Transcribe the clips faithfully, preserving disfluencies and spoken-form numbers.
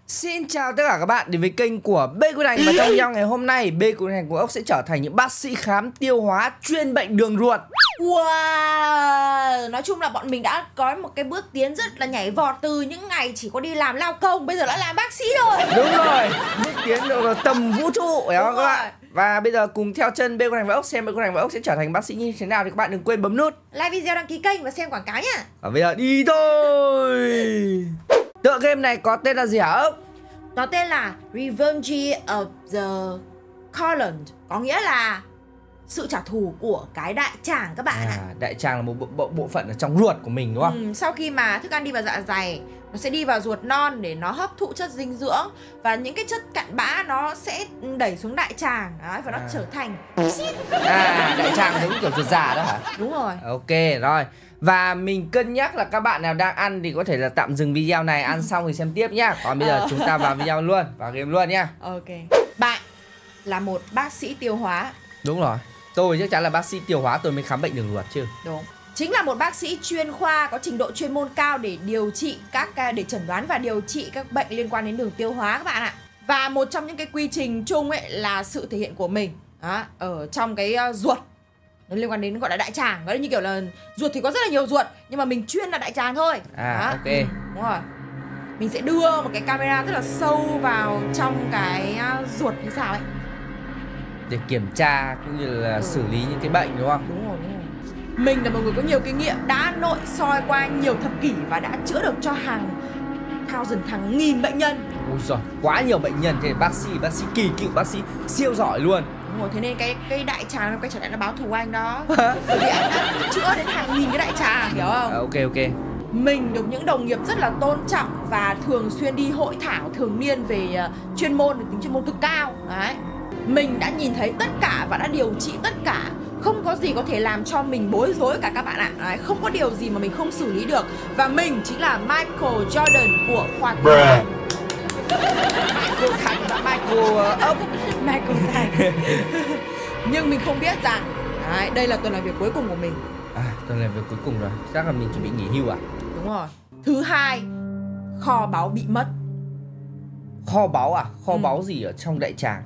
Xin chào tất cả các bạn đến với kênh của Bê Quân Hành. Và trong video ngày hôm nay, Bê Quân Hành của ốc sẽ trở thành những bác sĩ khám tiêu hóa chuyên bệnh đường ruột. Wow, nói chung là bọn mình đã có một cái bước tiến rất là nhảy vọt từ những ngày chỉ có đi làm lao công, bây giờ đã làm bác sĩ rồi. Đúng rồi, bước tiến được vào tầm vũ trụ phải không các bạn? Và bây giờ cùng theo chân Bê Quân Hành và ốc xem Bê Quân Hành và ốc sẽ trở thành bác sĩ như thế nào thì các bạn đừng quên bấm nút like video, đăng ký kênh và xem quảng cáo nhá. Và bây giờ đi thôi. Tựa game này có tên là gì hả ốc? Nó tên là Revenge of the Colon, có nghĩa là sự trả thù của cái đại tràng các bạn ạ. À, đại tràng là một bộ, bộ, bộ phận ở trong ruột của mình đúng không? Ừ, sau khi mà thức ăn đi vào dạ dày, nó sẽ đi vào ruột non để nó hấp thụ chất dinh dưỡng. Và những cái chất cặn bã nó sẽ đẩy xuống đại tràng đấy, và nó à. trở thành À, đại tràng giống kiểu ruột già đó hả? Đúng rồi. Ok, rồi. Và mình cân nhắc là các bạn nào đang ăn thì có thể là tạm dừng video này, ăn xong thì xem tiếp nhá. Còn bây giờ chúng ta vào video luôn, vào game luôn nhá. Ok. Bạn là một bác sĩ tiêu hóa. Đúng rồi. Tôi chắc chắn là bác sĩ tiêu hóa, tôi mới khám bệnh đường ruột chứ. Đúng. Chính là một bác sĩ chuyên khoa có trình độ chuyên môn cao để điều trị các để chẩn đoán và điều trị các bệnh liên quan đến đường tiêu hóa các bạn ạ. Và một trong những cái quy trình chung ấy là sự thể hiện của mình đó, ở trong cái uh, ruột. Nó liên quan đến gọi là đại tràng, gọi là như kiểu là ruột thì có rất là nhiều ruột, nhưng mà mình chuyên là đại tràng thôi. À, đó. ok. Ừ, đúng rồi. Mình sẽ đưa một cái camera rất là sâu vào trong cái uh, ruột như sao ấy, để kiểm tra cũng như là ừ. xử lý những cái bệnh đúng không? Đúng rồi, đúng rồi. Mình là một người có nhiều kinh nghiệm, đã nội soi qua nhiều thập kỷ và đã chữa được cho hàng thousand, hàng nghìn bệnh nhân. Ôi giời, quá nhiều bệnh nhân, thế bác sĩ, bác sĩ kỳ cựu, bác sĩ siêu giỏi luôn. Đúng rồi, thế nên cái cái đại tràng nó quay trở lại nó báo thù anh đó. Bởi vì anh đã chữa đến hàng nghìn cái đại tràng, hiểu không? À, ok ok. Mình được những đồng nghiệp rất là tôn trọng và thường xuyên đi hội thảo thường niên về uh, chuyên môn, tính chuyên môn cực cao. Đấy. Mình đã nhìn thấy tất cả và đã điều trị tất cả. Không có gì có thể làm cho mình bối rối cả các bạn ạ. Đấy, không có điều gì mà mình không xử lý được. Và mình chính là Michael Jordan của khoa tiêu hóa. Michael Thành và Michael ốc. Michael Thành. Nhưng mình không biết rằng đấy, đây là tuần làm việc cuối cùng của mình. À, tuần làm việc cuối cùng rồi. Chắc là mình chuẩn bị nghỉ hưu à? Đúng rồi. Thứ hai, kho báu bị mất. Kho báu à? Kho ừ. báu gì ở trong đại tràng?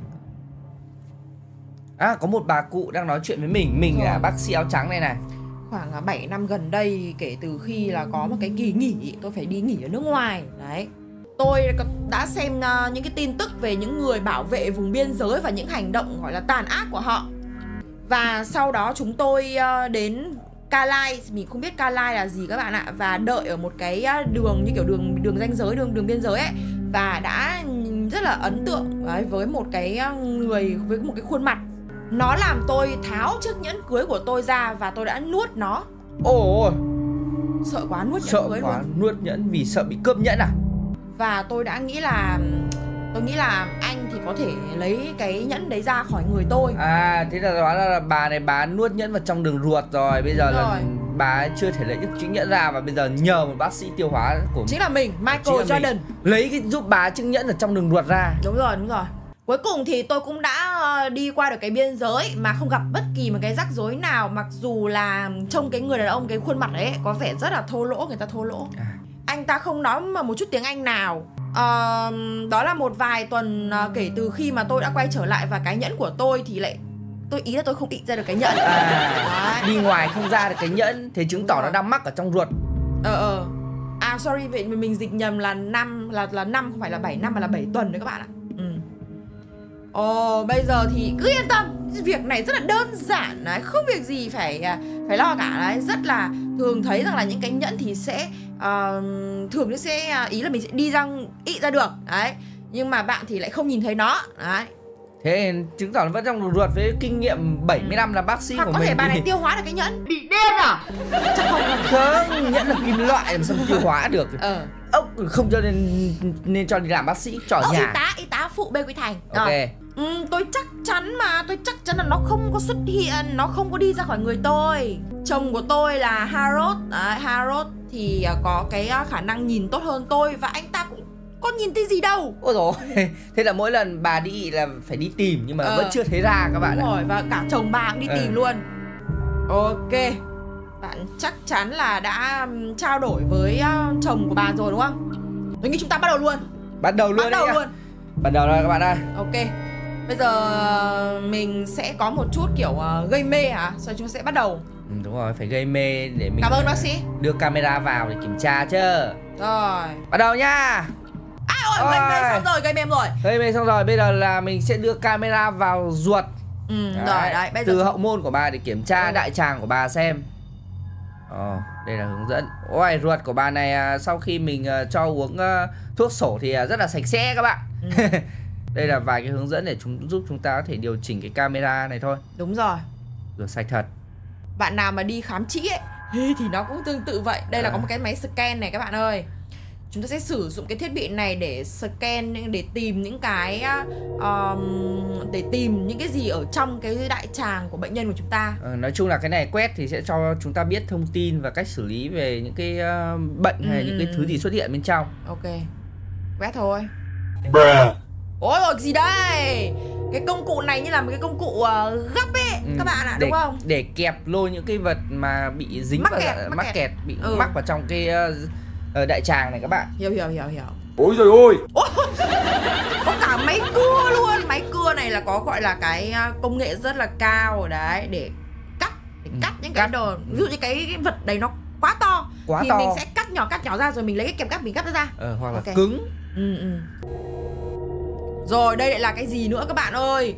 À, có một bà cụ đang nói chuyện với mình. Mình là bác sĩ áo trắng này này. Khoảng bảy năm gần đây, kể từ khi là có một cái kỳ nghỉ, tôi phải đi nghỉ ở nước ngoài. Đấy. Tôi đã xem uh, những cái tin tức về những người bảo vệ vùng biên giới và những hành động gọi là tàn ác của họ. Và sau đó chúng tôi uh, đến Ca Lai, mình không biết Ca Lai là gì các bạn ạ, và đợi ở một cái đường như kiểu đường đường ranh giới, đường đường biên giới ấy, và đã rất là ấn tượng đấy, với một cái người với một cái khuôn mặt. Nó làm tôi tháo chiếc nhẫn cưới của tôi ra và tôi đã nuốt nó. Ôi, sợ quá, nuốt nhẫn sợ cưới quá, luôn. nuốt nhẫn vì sợ bị cướp nhẫn à? Và tôi đã nghĩ là tôi nghĩ là anh thì có thể lấy cái nhẫn đấy ra khỏi người tôi. À, thế là đó là bà này bà nuốt nhẫn vào trong đường ruột rồi. Bây giờ rồi. là bà ấy chưa thể lấy được chiếc nhẫn ra. Và bây giờ nhờ một bác sĩ tiêu hóa của chính là mình, Michael là Jordan, mình lấy cái giúp bà chiếc nhẫn ở trong đường ruột ra. Đúng rồi, đúng rồi. Cuối cùng thì tôi cũng đã đi qua được cái biên giới mà không gặp bất kỳ một cái rắc rối nào. Mặc dù là trông cái người đàn ông, cái khuôn mặt ấy có vẻ rất là thô lỗ, người ta thô lỗ. à. Anh ta không nói mà một chút tiếng Anh nào. à, Đó là một vài tuần kể từ khi mà tôi đã quay trở lại. Và cái nhẫn của tôi thì lại, tôi ý là tôi không ị ra được cái nhẫn. à, Đi ngoài không ra được cái nhẫn, thế chứng tỏ nó đang mắc ở trong ruột. Ờ ờ À sorry, vậy mình dịch nhầm là năm là là năm, không phải là bảy năm mà là bảy tuần đấy các bạn ạ. Ừ. Ồ, bây giờ thì cứ yên tâm, việc này rất là đơn giản đấy, không việc gì phải phải lo cả đấy. Rất là thường thấy rằng là những cái nhẫn thì sẽ uh, thường nó sẽ ý là mình sẽ đi ra ị ra được đấy, nhưng mà bạn thì lại không nhìn thấy nó đấy. Thế chứng tỏ nó vẫn trong đường ruột với kinh nghiệm bảy mươi ừ. năm là bác sĩ hoặc của có mình. thể bà này tiêu hóa được cái nhẫn. Bị điên à? Chắc không. Không, nhẫn là kim loại làm sao tiêu hóa được. Ờ ốc không cho nên nên cho đi làm bác sĩ cho ở nhà. Y tá, y tá phụ Bê Quý Thành. Ok. Ừ, tôi chắc chắn mà, tôi chắc chắn là nó không có xuất hiện, nó không có đi ra khỏi người tôi. Chồng của tôi là Harold, à, Harold thì có cái khả năng nhìn tốt hơn tôi và anh ta cũng có nhìn thấy gì đâu. Ôi dồi, thế là mỗi lần bà đi là phải đi tìm nhưng mà ờ. vẫn chưa thấy ra các bạn ạ. Đúng rồi, và cả chồng bà cũng đi ờ. tìm luôn. Ok, bạn chắc chắn là đã trao đổi với chồng của bà rồi đúng không? Tôi nghĩ chúng ta bắt đầu luôn. Bắt đầu luôn. Bắt đầu đi luôn. Bắt đầu rồi các bạn ơi. Ok. Bây giờ mình sẽ có một chút kiểu uh, gây mê hả? Rồi chúng sẽ bắt đầu. Ừ, đúng rồi, phải gây mê để mình Cảm ơn bác sĩ. đưa camera vào để kiểm tra chứ. Rồi. Bắt đầu nha. À ôi, gây mê xong rồi, gây mê rồi. Gây mê xong rồi, bây giờ là mình sẽ đưa camera vào ruột. Ừ, đấy. Rồi đấy, bây giờ từ chúng... hậu môn của bà để kiểm tra ừ. đại tràng của bà xem. Ồ, đây là hướng dẫn. Ôi, ruột của bà này sau khi mình uh, cho uống uh, thuốc sổ thì uh, rất là sạch sẽ các bạn. Ừ. Đây là vài cái hướng dẫn để chúng giúp chúng ta có thể điều chỉnh cái camera này thôi. Đúng rồi. Rửa sạch thật. Bạn nào mà đi khám trĩ ấy thì nó cũng tương tự vậy. Đây à. là có một cái máy scan này các bạn ơi. Chúng ta sẽ sử dụng cái thiết bị này để scan, để tìm những cái um, để tìm những cái gì ở trong cái đại tràng của bệnh nhân của chúng ta. ờ, Nói chung là cái này quét thì sẽ cho chúng ta biết thông tin và cách xử lý về những cái uh, bệnh ừ, hay ừ, những cái thứ gì xuất hiện bên trong. Ok, quét thôi. Bruh. Ôi rồi gì đây? Cái công cụ này như là một cái công cụ uh, gấp ấy ừ, các bạn ạ, để, đúng không? Để kẹp lôi những cái vật mà bị dính mắc vào kẹt, mắc, mắc kẹt, kẹt bị ừ. mắc vào trong cái uh, đại tràng này các bạn. Hiểu hiểu hiểu hiểu. Ôi trời ơi. Có cả máy cưa luôn. Máy cưa này là có gọi là cái công nghệ rất là cao rồi đấy, để cắt để ừ, cắt những cắt. cái đồ, ví dụ như cái, cái vật đấy nó quá to quá thì to. mình sẽ cắt nhỏ cắt nhỏ ra rồi mình lấy cái kẹp cắt mình cắt nó ra. Ờ, hoặc là okay. cứng. Ừ, ừ. Rồi đây lại là cái gì nữa các bạn ơi?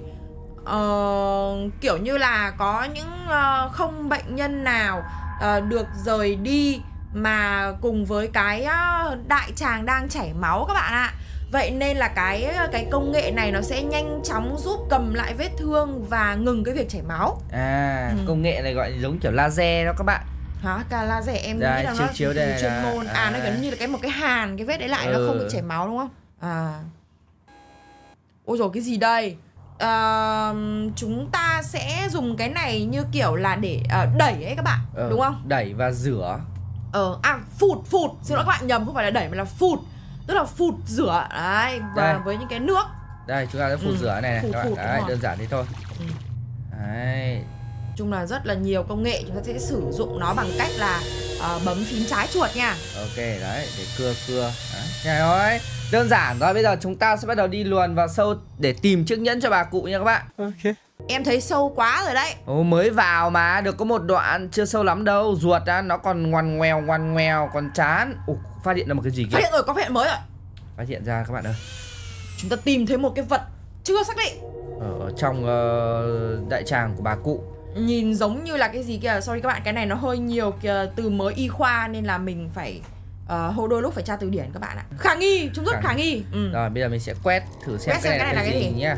Ờ, kiểu như là có những uh, không bệnh nhân nào uh, được rời đi mà cùng với cái uh, đại tràng đang chảy máu các bạn ạ. Vậy nên là cái cái công nghệ này nó sẽ nhanh chóng giúp cầm lại vết thương và ngừng cái việc chảy máu. À, ừ. Công nghệ này gọi giống kiểu laser đó các bạn. Hả? Cả laser em đây, nghĩ là chiếu, nó chiếu đây chuyên là... môn. À, à nó giống như là cái một cái hàn cái vết đấy lại, ừ. nó không bị chảy máu đúng không? À. Ôi dồi, cái gì đây? À, chúng ta sẽ dùng cái này như kiểu là để uh, đẩy ấy các bạn, ừ, đúng không? Đẩy và rửa. Ờ, à phụt, phụt, xin lỗi các bạn nhầm, không phải là đẩy mà là phụt. Tức là phụt rửa, đấy, và với những cái nước. Đây, chúng ta sẽ phụt ừ, rửa này này, phụt, các bạn, phụt, đấy, đơn giản thế thôi. ừ. Đấy. Chung là rất là nhiều công nghệ, chúng ta sẽ sử dụng nó bằng cách là uh, bấm phím trái chuột nha. Ok, đấy, để cưa cưa. Đấy, rồi, đơn giản rồi, bây giờ chúng ta sẽ bắt đầu đi luồn vào sâu để tìm chiếc nhẫn cho bà cụ nha các bạn. Ok. Em thấy sâu quá rồi đấy. Ồ, mới vào mà, được có một đoạn, chưa sâu lắm đâu. Ruột á, nó còn ngoằn ngoèo, ngoằn ngoèo, còn chán. Ồ, phát hiện ra một cái gì kìa. Phát hiện rồi, có phát hiện mới rồi. Phát hiện ra các bạn ơi. Chúng ta tìm thấy một cái vật chưa xác định Ở, ở trong uh, đại tràng của bà cụ. Nhìn giống như là cái gì kìa. Sorry các bạn, cái này nó hơi nhiều kìa, từ mới y khoa nên là mình phải uh, hồi đôi lúc phải tra từ điển các bạn ạ. Khả nghi, chúng rất khả, khả nghi ừ. Rồi bây giờ mình sẽ quét thử xem, quét cái, xem này cái này là cái, là cái gì, gì nhá.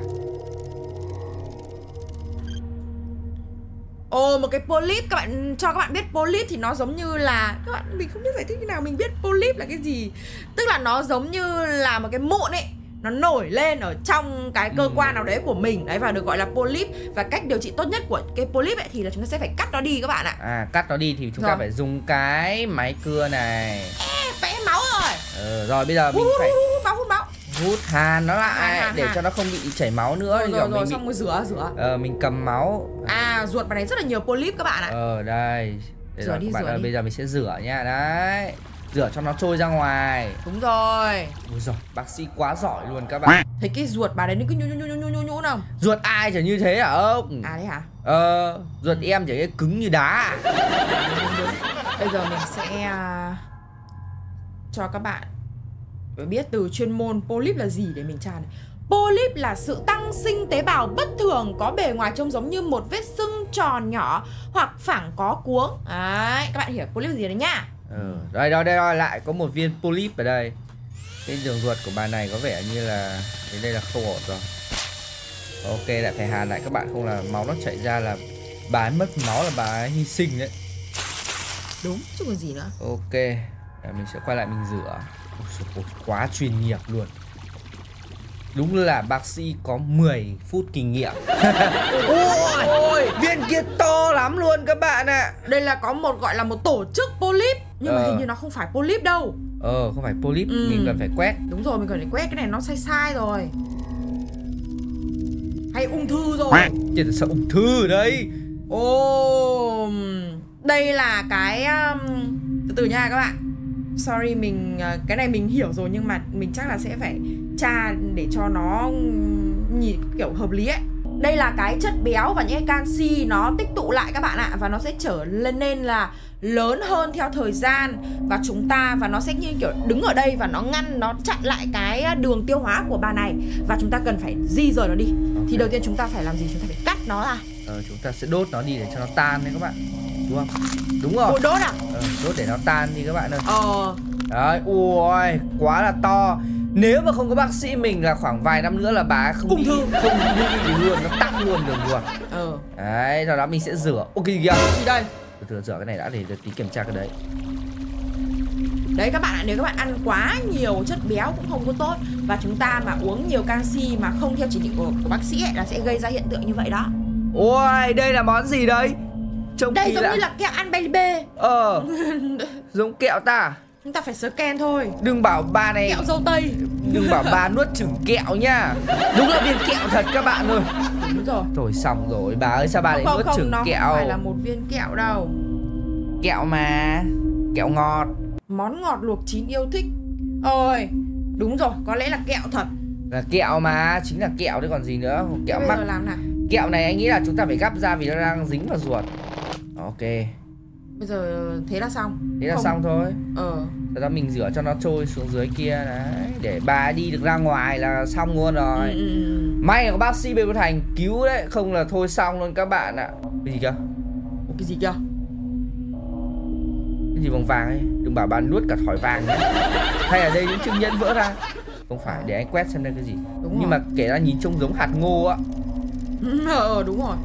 Ồ, một cái polyp, các bạn cho các bạn biết polyp thì nó giống như là, các bạn mình không biết giải thích như nào, mình biết polyp là cái gì. Tức là nó giống như là một cái mụn ấy, nó nổi lên ở trong cái cơ ừ. quan nào đấy của mình đấy, và được gọi là polyp. Và cách điều trị tốt nhất của cái polyp ấy thì là chúng ta sẽ phải cắt nó đi các bạn ạ. À, cắt nó đi thì chúng rồi. ta phải dùng cái máy cưa này. Ê, vẽ máu rồi. Ừ, rồi bây giờ mình hút, phải hút, hút máu, hút máu. Hút hàn nó lại hàn, hàn, để hàn. cho nó không bị chảy máu nữa. Rồi, thì rồi, rồi mình xong bị... rồi rửa, rửa. Ờ, mình cầm máu. À, ruột vào này rất là nhiều polyp các bạn ạ. Ờ, đây. Để rửa rồi, đi, các bạn rửa ơi, đi. bây giờ mình sẽ rửa nha, đấy. Rửa cho nó trôi ra ngoài. Đúng rồi. Ôi giời, bác sĩ quá giỏi luôn các bạn. Thấy cái ruột bà đấy nó cứ nhũ nhũ nhũ nhũ nhũ nhũ nào. Ruột ai chả như thế hả ông? À đấy hả? Ờ, ruột em chả cái cứng như đá. Bây giờ mình sẽ uh, cho các bạn phải biết từ chuyên môn polyp là gì để mình tra này. Polyp là sự tăng sinh tế bào bất thường có bề ngoài trông giống như một vết sưng tròn nhỏ hoặc phẳng có cuống. Đấy, các bạn hiểu polyp là gì đấy nhá. Ừ, đây, đây, đây, lại có một viên polyp ở đây. Cái đường ruột của bà này có vẻ như là đến đây là không ổn rồi. Ok, lại phải hàn lại các bạn, không là máu nó chảy ra là bà ấy mất máu, là bà ấy hy sinh đấy. Đúng, chứ còn gì nữa. Ok, để mình sẽ quay lại mình rửa. Ôi, quá chuyên nghiệp luôn. Đúng là bác sĩ có mười phút kinh nghiệm. Ôi, ôi, viên kia to lắm luôn các bạn ạ. Đây là có một gọi là một tổ chức polyp. Nhưng ờ. mà hình như nó không phải polyp đâu. Ờ, không phải polyp, ừ. mình cần phải quét. Đúng rồi, mình cần phải quét, cái này nó sai sai rồi. Hay ung thư rồi. Chết là sao ung thư ở đây. Ồ, đây là cái um, từ từ nha các bạn. Sorry, mình cái này mình hiểu rồi nhưng mà mình chắc là sẽ phải tra để cho nó nhìn kiểu hợp lý ấy. Đây là cái chất béo và những cái canxi nó tích tụ lại các bạn ạ. Và nó sẽ trở lên nên là lớn hơn theo thời gian. Và chúng ta, và nó sẽ như kiểu đứng ở đây và nó ngăn, nó chặn lại cái đường tiêu hóa của bà này. Và chúng ta cần phải di rời nó đi. Okay. Thì đầu tiên chúng ta phải làm gì? Chúng ta phải cắt nó ra. Ờ, chúng ta sẽ đốt nó đi để cho nó tan đấy các bạn. Đúng không? Đúng rồi. Ủa, đốt à? Ờ, đốt để nó tan đi các bạn ơi. Ờ. Đấy, ui, quá là to. Nếu mà không có bác sĩ mình là khoảng vài năm nữa là bà không ung thư, không bị luôn, nó tắc luôn đường ruột. Ờ. Đấy, sau đó mình sẽ rửa. Ok kìa. Gì đây? Từ từ rửa cái này đã để được tí kiểm tra cái đấy. Đấy các bạn ạ, nếu các bạn ăn quá nhiều chất béo cũng không có tốt. Và chúng ta mà uống nhiều canxi mà không theo chỉ định của, của bác sĩ ấy, là sẽ gây ra hiện tượng như vậy đó. Ôi, đây là món gì đây? Trông đây giống lạ. như là kẹo ăn bê. Ờ. Giống kẹo ta. Chúng ta phải scan thôi. Đừng bảo bà này kẹo dâu tây. Đừng bảo bà nuốt chửng kẹo nha. Đúng là viên kẹo thật các bạn ơi. Đúng rồi. Thôi xong rồi, bà ơi sao bà lại nuốt chửng kẹo? Không phải là một viên kẹo đâu. Kẹo mà. Kẹo ngọt. Món ngọt luộc chín yêu thích. Ôi, đúng rồi, có lẽ là kẹo thật. Là kẹo mà, chính là kẹo đấy còn gì nữa. Kẹo mắc. Làm nào? Kẹo này anh nghĩ là chúng ta phải gắp ra vì nó đang dính vào ruột. Ok. Bây giờ thế là xong. Thế là không. xong thôi. Ờ. Sau đó mình rửa cho nó trôi xuống dưới kia đấy. Để bà đi được ra ngoài là xong luôn rồi. ừ, ừ. May là có bác sĩ bên Thành cứu đấy. Không là thôi xong luôn các bạn ạ. Cái gì kìa? Cái gì kìa? Cái gì vàng vàng ấy? Đừng bảo bà nuốt cả thỏi vàng nhé. Hay là đây những chiếc nhẫn vỡ ra? Không phải, để anh quét xem đây cái gì. Đúng Nhưng rồi. mà kể ra nhìn trông giống hạt ngô á. Ờ đúng rồi.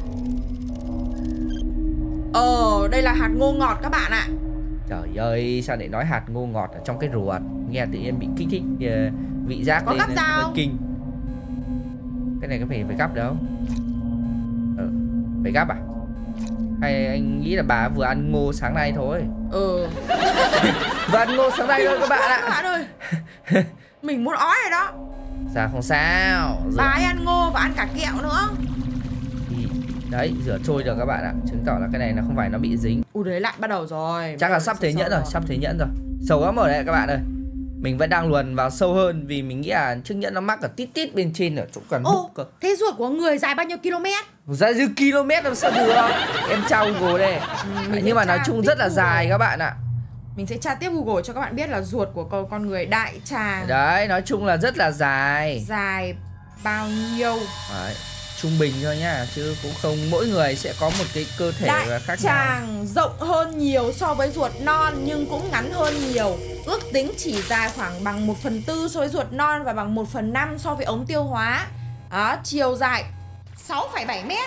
Ờ đây là hạt ngô ngọt các bạn ạ. Trời ơi, sao lại nói hạt ngô ngọt ở trong cái ruột? Nghe tự nhiên bị kích thích uh, vị giác. Có gắp ra không? Kinh. Cái này có phải phải gắp đâu. Ờ, phải gắp à? Hay anh nghĩ là bà vừa ăn ngô sáng nay thôi. Ừ. Vừa ăn ngô sáng nay thôi các bạn ạ. Các bạn ơi. Mình muốn ói rồi đó. Dạ không sao. Bà ấy ăn ngô và ăn cả kẹo nữa. Thì đấy, rửa trôi được các bạn ạ. Chứng tỏ là cái này nó không phải nó bị dính. Ui đấy lại bắt đầu rồi. Chắc là sắp thế nhẫn rồi, rồi, sắp thế nhẫn rồi. Sâu lắm rồi đấy các bạn ơi. Mình vẫn đang luồn vào sâu hơn vì mình nghĩ là chiếc nhẫn nó mắc ở tít tít bên trên ở chỗ cần hút cơ. Thế ruột của người dài bao nhiêu km? Dài dư km làm sao được. Em tra Google đây. Ừ, nhưng mà nói chung rất là dài các bạn ạ. Mình sẽ tra tiếp Google cho các bạn biết là ruột của con, con người đại tràng. Đấy, nói chung là rất là dài. Dài bao nhiêu? Đấy, trung bình thôi nhá, chứ cũng không mỗi người sẽ có một cái cơ thể đại khác tràng nhau. Rộng hơn nhiều so với ruột non nhưng cũng ngắn hơn nhiều. Ước tính chỉ dài khoảng bằng một phần tư so với ruột non và bằng một phần năm so với ống tiêu hóa. Đó, chiều dài sáu phẩy bảy mét.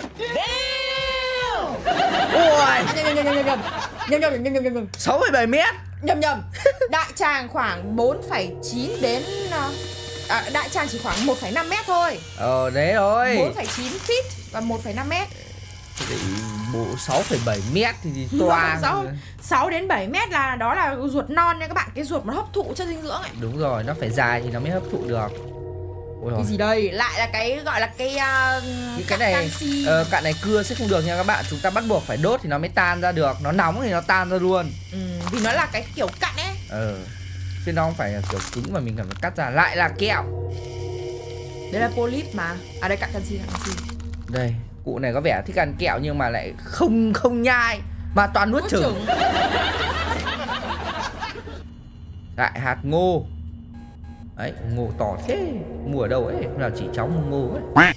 Ôi, nhầm nhầm nhầm nhầm nhầm nhầm nhầm nhầm nhầm nhầm sáu phẩy bảy mét. Nhầm nhầm. Đại tràng khoảng bốn phẩy chín đến à, đại tràng chỉ khoảng một phẩy năm mét thôi. Ờ đấy rồi. bốn phẩy chín feet và một phẩy năm mét. Bộ sáu phẩy bảy mét thì toang. sáu đến bảy mét là đó là ruột non nha các bạn, cái ruột mà hấp thụ chất dinh dưỡng ấy. Đúng rồi, nó phải dài thì nó mới hấp thụ được. Ôi cái rồi. Gì đây? Lại là cái gọi là cái uh, cái này uh, cạn này cưa sẽ không được nha các bạn. Chúng ta bắt buộc phải đốt thì nó mới tan ra được. Nó nóng thì nó tan ra luôn. Ừ, vì nó là cái kiểu cặn ấy. Ừ. Chứ nó không phải là kiểu cứng mà mình cần phải cắt ra. Lại là kẹo. Đây là polyp mà. À đây cặn canxi, cặn canxi. Đây, cụ này có vẻ thích ăn kẹo nhưng mà lại không không nhai mà toàn nuốt chửng. Lại hạt ngô. Đấy, ngô to thế. Mua ở đâu ấy, hôm nào chỉ cháu mua ngô ấy.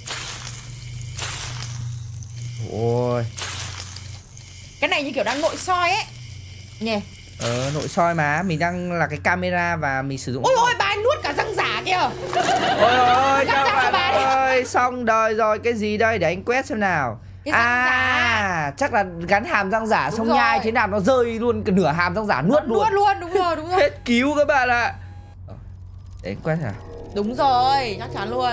Ôi. Cái này như kiểu đang nội soi ấy. Nhè. Ờ, nội soi mà, mình đang là cái camera và mình sử dụng. Ôi ôi, bà ấy nuốt cả răng giả kìa. Ôi ôi, các bạn ơi, xong đời rồi. Cái gì đây, để anh quét xem nào. Cái răng à, giả. Chắc là gắn hàm răng giả. Đúng xong rồi. Nhai thế nào nó rơi luôn cái nửa hàm răng giả nuốt nó luôn. Nuốt luôn, đúng rồi, đúng rồi. Hết cứu các bạn ạ. Để anh quét nào. Đúng rồi, chắc chắn luôn.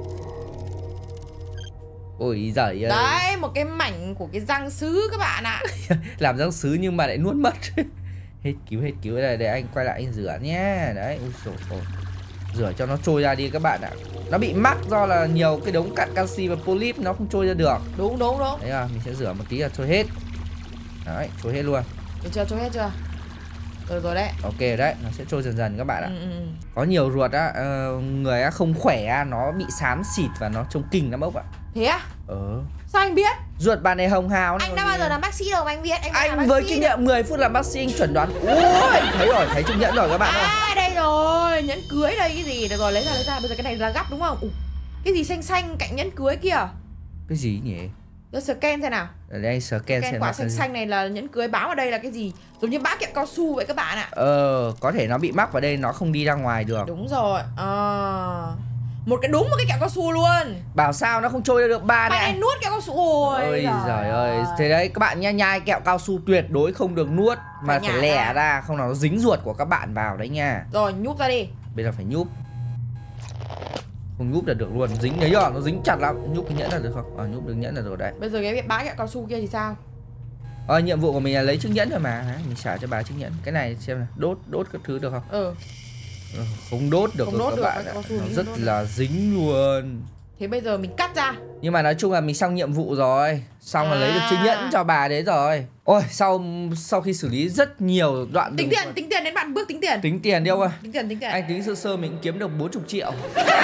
Ôi giời ơi. Đấy, một cái mảnh của cái răng sứ các bạn ạ. Làm răng sứ nhưng mà lại nuốt mất. Hết cứu, hết cứu. Đây, để anh quay lại anh rửa nhé. Đấy, ui dồi ôi. Rửa cho nó trôi ra đi các bạn ạ. Nó bị mắc do là nhiều cái đống cặn canxi và polyp nó không trôi ra được. Đúng, đúng, đúng. Đấy à, mình sẽ rửa một tí là trôi hết. Đấy, trôi hết luôn. Được chưa, trôi hết chưa? Rồi rồi đấy. Ok đấy, nó sẽ trôi dần dần các bạn ạ. Ừ, ừ. Có nhiều ruột á, uh, người á không khỏe á, nó bị xám xịt và nó trông kinh lắm ốc ạ. Thế á? Ờ. Sao anh biết? Ruột bạn này hồng hào. Anh đã bao giờ làm bác sĩ đâu mà anh biết. Anh, anh với kinh nghiệm mười phút làm bác sĩ anh chuẩn đoán. Ôi, thấy rồi, thấy chiếc nhẫn rồi các bạn ơi. À đây rồi, nhẫn cưới đây cái gì? Được rồi, lấy ra lấy ra, bây giờ cái này là gấp đúng không? Ủa, cái gì xanh xanh cạnh nhẫn cưới kia? Cái gì nhỉ? Tôi scan xem nào. Để anh scan Scan xem. quả xanh xanh này là nhẫn cưới, báo ở đây là cái gì? Giống như bã kẹo cao su vậy các bạn ạ. Ờ, có thể nó bị mắc vào đây, nó không đi ra ngoài được. Đúng rồi. À, một cái đúng một cái kẹo cao su luôn. Bảo sao nó không trôi ra được ba này. Bạn này nuốt kẹo cao su. Ôi ôi giời ơi. Thế đấy các bạn nha, nhai kẹo cao su tuyệt đối không được nuốt, mà phải, phải lẻ ra. ra không là nó dính ruột của các bạn vào đấy nha. Rồi nhúp ra đi. Bây giờ phải nhúp. Không nhúp là được luôn, dính đấy rồi, nó dính chặt lắm. Nhúp cái nhẫn là được không? Ờ, nhúp được nhẫn là rồi đấy. Bây giờ cái bã kẹo cao su kia thì sao? Ờ, nhiệm vụ của mình là lấy chiếc nhẫn rồi mà. Mình xả cho bà chiếc nhẫn. Cái này xem nào, đốt đốt các thứ được không? Ừ. Ừ, không đốt được không rồi đốt các được, bạn ạ. Nó rất đốt là được. dính luôn. Thế bây giờ mình cắt ra. Nhưng mà nói chung là mình xong nhiệm vụ rồi. Xong à. là lấy được chiếc nhẫn cho bà đấy rồi. Ôi, sau sau khi xử lý rất nhiều đoạn tính đường tiền, tính tiền đến bạn bước tính tiền. Tính tiền đi ông ơi. Tính tiền, tính tiền. Anh tính sơ sơ mình kiếm được bốn mươi triệu.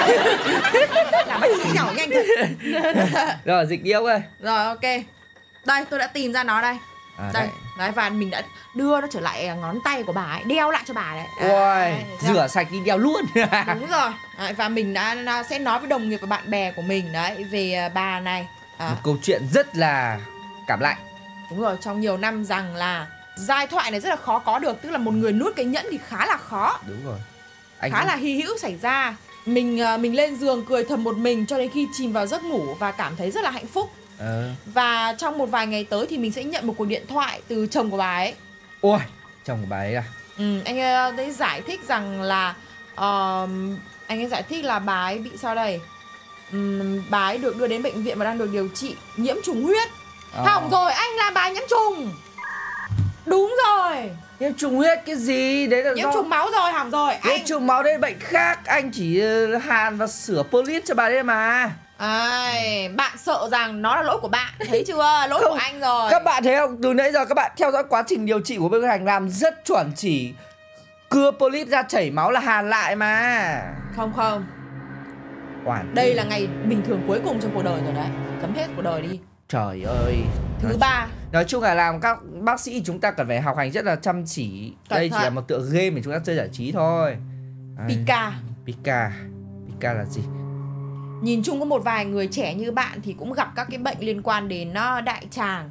Làm bác sĩ nhỏ nhanh thật. Rồi, dịch đi ông ơi. Rồi, ok. Đây, tôi đã tìm ra nó đây. À, đây, đấy. đấy, và mình đã đưa nó trở lại ngón tay của bà ấy, đeo lại cho bà đấy. Ôi, rửa sạch đi đeo luôn. Đúng rồi. Đấy, và mình đã, đã sẽ nói với đồng nghiệp và bạn bè của mình đấy về bà này. À. Một câu chuyện rất là cảm lạnh. Đúng rồi, trong nhiều năm rằng là giai thoại này rất là khó có được, tức là một người nuốt cái nhẫn thì khá là khó. Đúng rồi. Anh khá cũng... là hy hữu xảy ra. Mình mình lên giường cười thầm một mình cho đến khi chìm vào giấc ngủ và cảm thấy rất là hạnh phúc. Ờ. Và trong một vài ngày tới thì mình sẽ nhận một cuộc điện thoại từ chồng của bà ấy. Ôi, chồng của bà ấy à? Ừ, anh ấy giải thích rằng là uh, anh ấy giải thích là bà ấy bị sao đây? Um, bà ấy được đưa đến bệnh viện và đang được điều trị nhiễm trùng huyết. À. Hỏng rồi, anh là bà nhiễm trùng. Đúng rồi. Nhiễm trùng huyết cái gì? Đấy là nhiễm do... trùng máu rồi, hỏng rồi. Nhiễm anh... trùng máu đây là bệnh khác. Anh chỉ hàn và sửa polyp cho bà đấy mà. Ai, bạn sợ rằng nó là lỗi của bạn, thấy chưa? Lỗi không, của anh rồi. Các bạn thấy không? Từ nãy giờ các bạn theo dõi quá trình điều trị của bên Hành làm rất chuẩn chỉ. Cưa polyp ra chảy máu là hàn lại mà. Không không. Hoàn đây là ngày bình thường cuối cùng trong cuộc đời rồi đấy. Chấm hết cuộc đời đi. Trời ơi. Thứ nói ba. Nói chung là làm các bác sĩ chúng ta cần phải học hành rất là chăm chỉ. Cẩn Đây thật. Chỉ là một tựa game mà chúng ta chơi giải trí thôi. Pika. Pika. Pika là gì? Nhìn chung có một vài người trẻ như bạn thì cũng gặp các cái bệnh liên quan đến uh, đại tràng.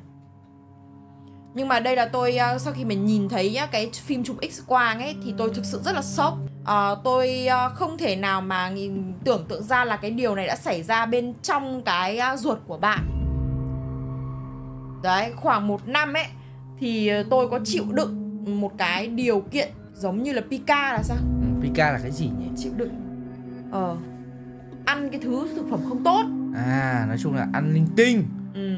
Nhưng mà đây là tôi uh, sau khi mình nhìn thấy nhá, cái phim chụp X-quang ấy thì tôi thực sự rất là sốc. uh, Tôi uh, không thể nào mà nhìn, tưởng tượng ra là cái điều này đã xảy ra bên trong cái uh, ruột của bạn. Đấy, khoảng một năm ấy thì tôi có chịu đựng một cái điều kiện giống như là Pika là sao? Ừ, Pika là cái gì nhỉ? Chịu đựng Ờ ăn cái thứ thực phẩm không tốt. À, nói chung là ăn linh tinh. Ừ.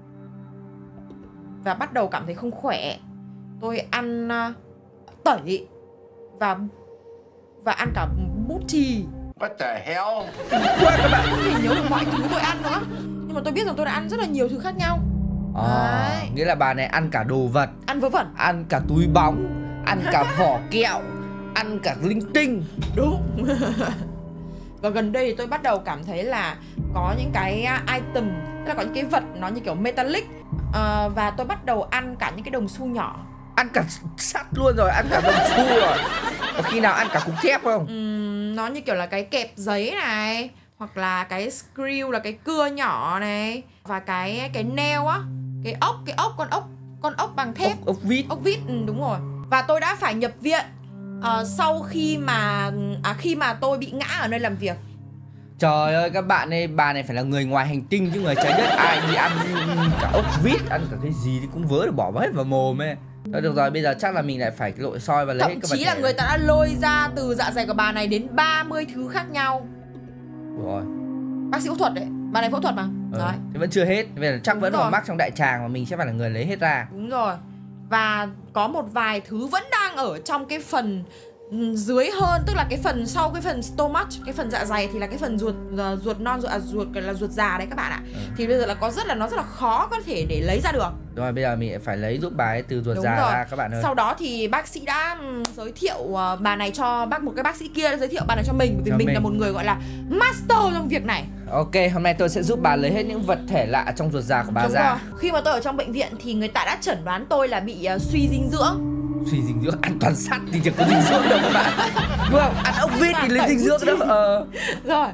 Và bắt đầu cảm thấy không khỏe. Tôi ăn uh, tẩy Và Và ăn cả bút chì. What the hell? Các bạn không thể nhớ được mọi thứ tôi ăn nữa. Nhưng mà tôi biết rằng tôi đã ăn rất là nhiều thứ khác nhau. À, nghĩa là bà này ăn cả đồ vật, ăn vớ vẩn, ăn cả túi bóng, ăn cả vỏ kẹo, ăn cả linh tinh. Đúng. Và gần đây thì tôi bắt đầu cảm thấy là có những cái item, tức là có những cái vật nó như kiểu metallic, à, và tôi bắt đầu ăn cả những cái đồng xu nhỏ. Ăn cả sắt luôn rồi, ăn cả đồng xu rồi. Có khi nào ăn cả cục thép không? Uhm, nó như kiểu là cái kẹp giấy này, hoặc là cái screw là cái cưa nhỏ này, và cái cái nail á, cái ốc, cái ốc con ốc con ốc bằng thép, ốc, ốc vít, ốc vít, ừ, đúng rồi. Và tôi đã phải nhập viện uh, sau khi mà à, khi mà tôi bị ngã ở nơi làm việc. Trời ơi các bạn ơi, bà này phải là người ngoài hành tinh chứ người trái đất ai đi ăn cả ốc vít, ăn cả cái gì thì cũng vớ được bỏ hết vào mồm ấy. Thôi được rồi, bây giờ chắc là mình lại phải nội soi và lấy Thậm hết các chí là người ta đã lôi ra từ dạ dày của bà này đến ba mươi thứ khác nhau. Rồi. Bác sĩ phẫu thuật đấy, bà này phẫu thuật mà. Ừ. Đấy. Thế vẫn chưa hết, bây giờ chắc Đúng vẫn rồi. còn mắc trong đại tràng mà mình sẽ phải là người lấy hết ra. Đúng rồi. Và có một vài thứ vẫn đang ở trong cái phần dưới hơn, tức là cái phần sau cái phần stomach, cái phần dạ dày thì là cái phần ruột uh, ruột non ruột à, ruột là ruột già đấy các bạn ạ. Ừ. Thì bây giờ là có rất là nó rất là khó có thể để lấy ra được. Rồi bây giờ mình phải lấy giúp bà ấy từ ruột già ra các bạn ơi. Sau đó thì bác sĩ đã giới thiệu uh, bà này cho bác một cái bác sĩ kia đã giới thiệu bà này cho mình, vì cho mình, mình là một người gọi là master trong việc này. Ok, hôm nay tôi sẽ giúp bà lấy hết những vật thể lạ trong ruột già của bà Đúng ra. Rồi. Khi mà tôi ở trong bệnh viện thì người ta đã chẩn đoán tôi là bị uh, suy dinh dưỡng. Suy dinh dưỡng, ăn toàn sắt thì chẳng có dinh dưỡng đâu các bạn. Đúng không? Ăn ốc vít thì lên dinh dưỡng đâu. Ờ. Rồi.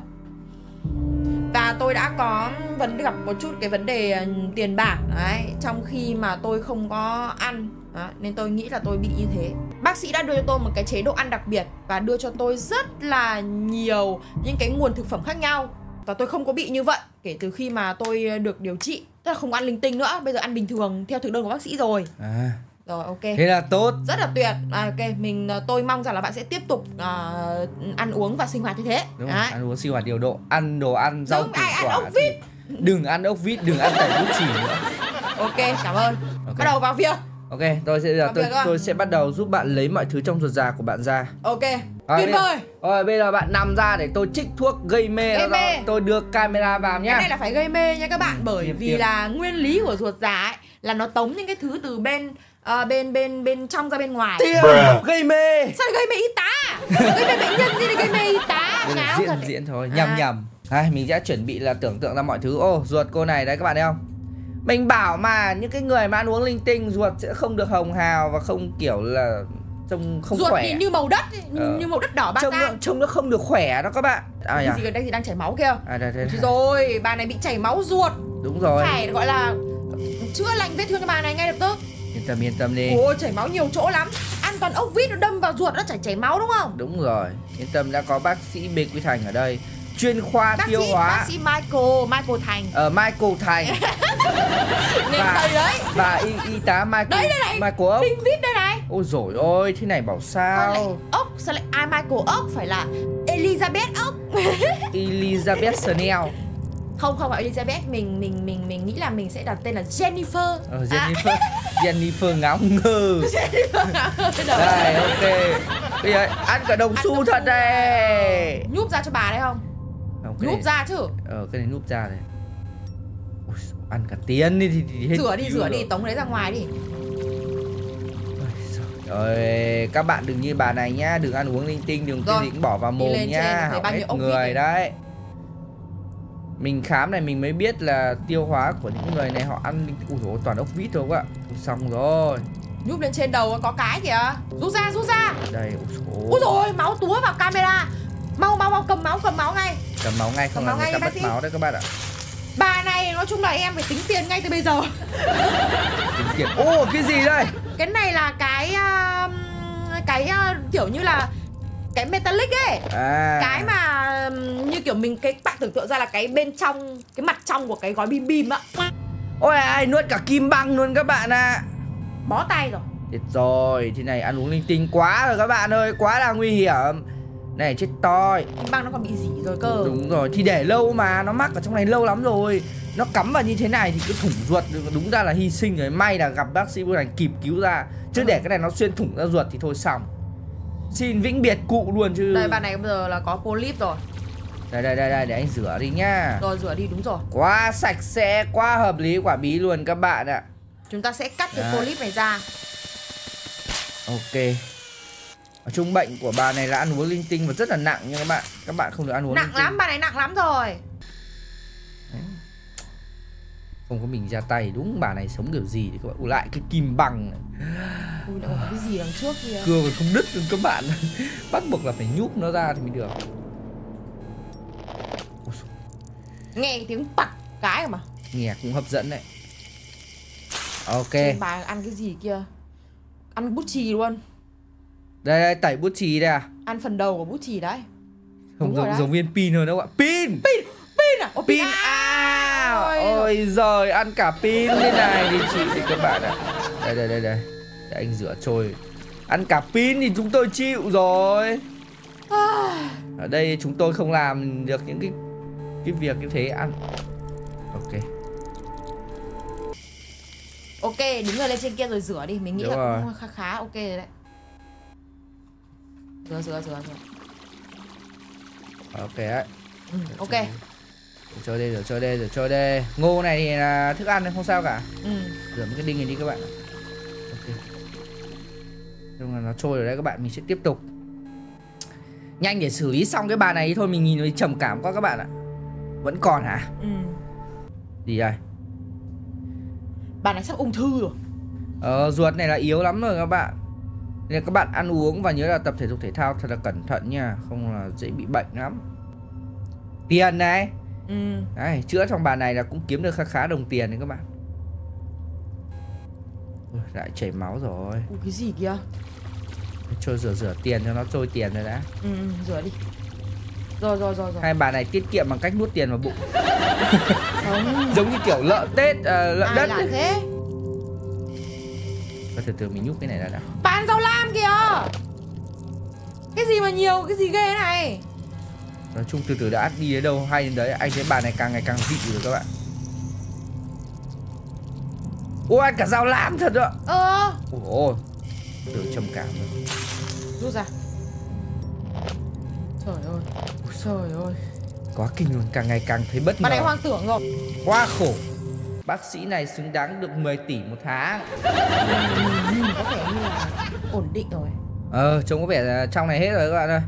Và tôi đã có vấn gặp một chút cái vấn đề tiền bạc đấy, trong khi mà tôi không có ăn đó, nên tôi nghĩ là tôi bị như thế. Bác sĩ đã đưa cho tôi một cái chế độ ăn đặc biệt và đưa cho tôi rất là nhiều những cái nguồn thực phẩm khác nhau. Và tôi không có bị như vậy kể từ khi mà tôi được điều trị. Tức là không ăn linh tinh nữa, bây giờ ăn bình thường theo thực đơn của bác sĩ rồi. À. Rồi ok. Thế là tốt. Rất là tuyệt. À, ok, mình tôi mong rằng là bạn sẽ tiếp tục uh, ăn uống và sinh hoạt như thế. Đúng, ăn uống sinh hoạt điều độ, ăn đồ ăn rau củ ai quả. Ăn ốc vít. Đừng ăn ốc vít, đừng ăn tẩy bút chì nữa. Ok, cảm ơn. Okay. Bắt đầu vào việc. Ok, tôi sẽ tôi, tôi sẽ bắt đầu giúp bạn lấy mọi thứ trong ruột già của bạn ra. Ok. À, tuyệt vời. Rồi bây giờ bạn nằm ra để tôi trích thuốc gây mê, gây mê. Đó. Tôi đưa camera vào nhá. Cái này là phải gây mê nha các bạn, ừ, bởi tiếp, vì tiếp. là nguyên lý của ruột già ấy là nó tống những cái thứ từ bên uh, bên bên bên trong ra bên ngoài. Tiêu, gây mê. Sao lại gây mê y tá? Gây mê bệnh nhân đi gây mê y tá. Ngáo diễn thật diễn thôi, nhầm à. nhầm. À, mình sẽ chuẩn bị là tưởng tượng ra mọi thứ. Ô, ruột cô này đấy các bạn thấy không? Mình bảo mà những cái người mà ăn uống linh tinh ruột sẽ không được hồng hào và không kiểu là trông không ruột khỏe. Ruột như màu đất ấy, ờ. như màu đất đỏ bát trông nó, trông nó không được khỏe đó các bạn. À, cái gì gần đây thì đang chảy máu kia. À, đây, đây, đây. Rồi, bà này bị chảy máu ruột. Đúng rồi. Phải gọi là chữa lành vết thương cho bà này ngay lập tức. Yên tâm yên tâm đi. Ôi chảy máu nhiều chỗ lắm. Ăn toàn ốc vít nó đâm vào ruột nó chảy chảy máu đúng không? Đúng rồi. Yên tâm, đã có bác sĩ Bê Quy Thành ở đây, chuyên khoa bác tiêu sĩ, hóa. Bác sĩ Michael Michael Thành. Ờ Michael Thành. và, đấy. Và y, y tá Michael. Đấy đây này. Michael ốc. Đinh vít đây này. Ôi dồi ôi, thế này bảo sao? Lại ốc, sao lại ai Michael ốc, phải là Elizabeth ốc. Elizabeth Chanel. Không không phải Elizabeth, mình mình mình mình nghĩ là mình sẽ đặt tên là Jennifer. Ờ Jennifer. À. Jennifer ngáo ngơ. Đây ok. Bây giờ ăn cả đồng xu thật đây. Nhúp ra cho bà đấy không? không nhúp này... ra chứ. Ờ cái này nhúp ra này. Ôi, ăn cả tiền đi thì, thì hết. Rửa đi rửa rồi. Đi tống lấy ra ngoài đi. Rồi các bạn đừng như bà này nhá, đừng ăn uống linh tinh, đừng cái gì cũng bỏ vào mồm nhá, hỏng hết người đấy. Mình khám này mình mới biết là tiêu hóa của những người này họ ăn ui dồi, toàn ốc vít thôi các bạn. Xong rồi. Nhúp lên trên đầu có cái kìa. Rút ra rút ra. Đây. Ui dồi, máu túa vào camera. Mau mau mau cầm máu cầm máu ngay. Cầm máu ngay, không là người ta mất máu đấy các bạn ạ. Bà này nói chung là em phải tính tiền ngay từ bây giờ. Tính tiền. Ô cái gì đây? Cái này là cái uh, cái uh, kiểu như là cái metallic ấy. À. Cái mà um, như kiểu mình cái bạn tưởng tượng ra là cái bên trong, cái mặt trong của cái gói bim bim á. Ôi ai nuốt cả kim băng luôn các bạn ạ. À. Bó tay rồi. Chết rồi, thế này ăn uống linh tinh quá rồi các bạn ơi, quá là nguy hiểm. Này chết toi. Kim băng nó còn bị dỉ rồi cơ. Đúng rồi, thì để lâu mà, nó mắc ở trong này lâu lắm rồi. Nó cắm vào như thế này thì cứ thủng ruột, đúng ra là hy sinh rồi. May là gặp bác sĩ Bùi Thành kịp cứu ra. Chứ ừ. để cái này nó xuyên thủng ra ruột thì thôi xong. Xin vĩnh biệt cụ luôn chứ. Đây bạn này bây giờ là có polyp rồi. Đây đây đây đây để anh rửa đi nhá. Rồi rửa đi, đúng rồi. Quá sạch sẽ, quá hợp lý quả bí luôn các bạn ạ. Chúng ta sẽ cắt cái polyp này ra. Ok. Ở chung bệnh của bà này là ăn uống linh tinh và rất là nặng nha các bạn. Các bạn không được ăn uống nặng linh tinh. lắm, bà này nặng lắm rồi. Đấy. Không có mình ra tay, đúng bà này sống kiểu gì thì các bạn. Ủa lại cái kim bằng này. Ui, đã cái gì đằng trước kia. Cưa còn không đứt luôn các bạn. Bắt buộc là phải nhúp nó ra thì mới được. Nghe cái tiếng pặt cái mà. Nghe cũng hấp dẫn đấy. Ok. Trên bà ăn cái gì kia? Ăn bút chì luôn. Đây đây, tẩy bút chì đây à? Ăn phần đầu của bút chì đấy. Không giống, giống viên pin hơn đâu ạ. Pin. Pin. Pin à? Ồ, pin. Pin à. Ôi, ôi giời, ăn cả pin thế này thì chị thì các bạn ạ. Đây đây đây đây. Để anh rửa trôi. Ăn cả pin thì chúng tôi chịu rồi. Ở đây chúng tôi không làm được những cái cái việc như thế ăn. Ok. Ok, đứng người lên trên kia rồi rửa đi. Mình nghĩ đúng là rồi. cũng khá khá ok rồi đấy. Rửa rửa rửa rửa. Ok đấy. Ừ, ok. Rồi chơi đây, rồi chơi đây, rồi chơi đây. Ngô này thì là thức ăn không sao cả. Ừ. Rửa một cái đinh này đi các bạn. Ok. Nhưng mà nó trôi rồi đấy các bạn, mình sẽ tiếp tục. Nhanh để xử lý xong cái bà này thôi, mình nhìn thấy trầm cảm quá các bạn ạ. Vẫn còn hả? Ừ. Gì đây? Bà này sắp ung thư rồi. Ờ, ruột này là yếu lắm rồi các bạn. Nên là các bạn ăn uống và nhớ là tập thể dục thể thao thật là cẩn thận nha, không là dễ bị bệnh lắm. Tiền này. Ừ. Đấy, chữa trong bà này là cũng kiếm được khá khá đồng tiền đấy các bạn. Ui, lại chảy máu rồi. Ủa, cái gì kìa? Trôi rửa rửa tiền cho nó trôi tiền rồi đã. Ừ, rửa đi. Rồi rồi rồi rồi. Hai bà này tiết kiệm bằng cách nuốt tiền vào bụng. Không. Giống như kiểu lợn Tết, uh, lợn Ai đất làm ấy. thế? Và từ từ mình nhúc cái này ra đã. Bán rau lam kìa. Cái gì mà nhiều, cái gì ghê này? Nói chung từ từ đã, đi đến đâu hay đến đấy. Anh thấy bà này càng ngày càng dị rồi các bạn. Ôi, ăn cả rau lam thật ạ. Ờ. Ôi, từ trầm cảm rồi. Rút ra. Trời ơi. Trời ơi. Quá kinh luôn, càng ngày càng thấy bất ngờ. Bà này hoang tưởng rồi. Quá khổ. Bác sĩ này xứng đáng được mười tỷ một tháng. Ừ, có vẻ như là ổn định rồi. Ờ, trông có vẻ là trong này hết rồi các bạn ơi.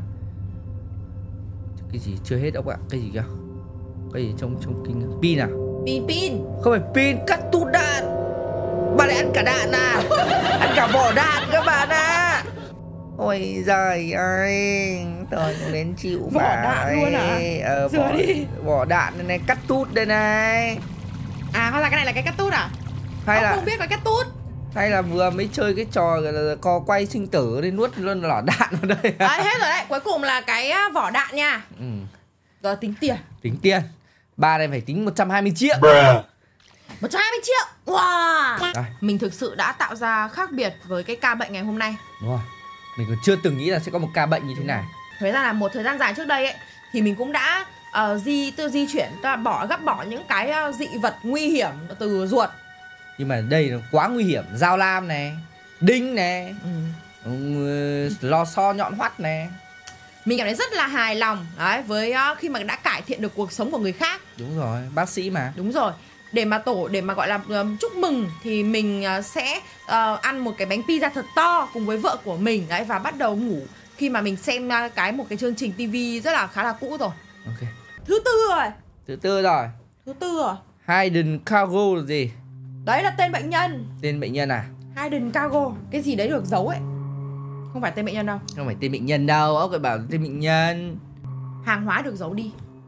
Cái gì chưa hết đâu các bạn? Cái gì kìa? Cái gì trông trông kinh? Pin à? Pin pin. Không phải pin, cắt tút đạn. Bà lại ăn cả đạn à? Ăn cả vỏ đạn các bạn à? Ôi giời ơi, tôi cũng đến chịu Vỏ bà đạn ấy. luôn à? Ờ, Rửa vỏ, đi. vỏ đạn đây này, cắt tút đây này. À, hóa ra cái này là cái cắt tút à? Hay Ông là không biết có cắt tút. hay là vừa mới chơi cái trò gọi là co quay sinh tử nên nuốt luôn lỏ đạn vào đây. Đấy, hết rồi đấy. Cuối cùng là cái à, vỏ đạn nha. Ừ. Rồi tính tiền. Tính tiền. Bà này phải tính một trăm hai mươi triệu. một trăm hai mươi triệu. Wow. Rồi. Mình thực sự đã tạo ra khác biệt với cái ca bệnh ngày hôm nay. Đúng rồi. Mình còn chưa từng nghĩ là sẽ có một ca bệnh như thế này. Thế ra là một thời gian dài trước đây ấy thì mình cũng đã uh, di tư di chuyển, ta bỏ gấp bỏ những cái uh, dị vật nguy hiểm từ ruột. Nhưng mà đây nó quá nguy hiểm. Dao lam này, đinh này, Ừ. ừ, lò xo nhọn hoắt này. Mình cảm thấy rất là hài lòng đấy với uh, khi mà đã cải thiện được cuộc sống của người khác. Đúng rồi, bác sĩ mà. Đúng rồi. Để mà tổ để mà gọi là uh, chúc mừng thì mình uh, sẽ uh, ăn một cái bánh pizza thật to cùng với vợ của mình đấy, và bắt đầu ngủ khi mà mình xem uh, cái một cái chương trình tivi rất là khá là cũ rồi. Ok. Thứ tư rồi. Thứ tư rồi. Thứ tư rồi. Hayden Cargo là gì? Đấy là tên bệnh nhân. Tên bệnh nhân à? Hayden Cargo. Cái gì đấy được giấu ấy. Không phải tên bệnh nhân đâu. Không phải tên bệnh nhân đâu, ốc lại bảo tên bệnh nhân. Hàng hóa được giấu đi.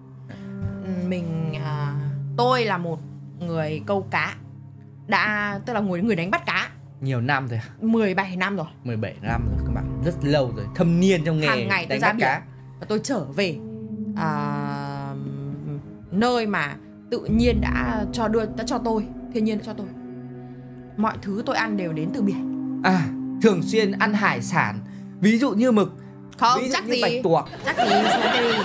Mình à, tôi là một người câu cá. Đã tức là người người đánh bắt cá Nhiều năm rồi. mười bảy năm rồi. mười bảy năm rồi các bạn. Rất lâu rồi, thâm niên trong nghề Hàng ngày tôi đánh ra bắt biển cá. và tôi trở về à, nơi mà tự nhiên đã cho đưa đã cho tôi, thiên nhiên đã cho tôi. Mọi thứ tôi ăn đều đến từ biển. À, thường xuyên ăn hải sản. Ví dụ như mực. Không, Ví dụ chắc như gì bạch tuộc. Chắc gì Smeltery.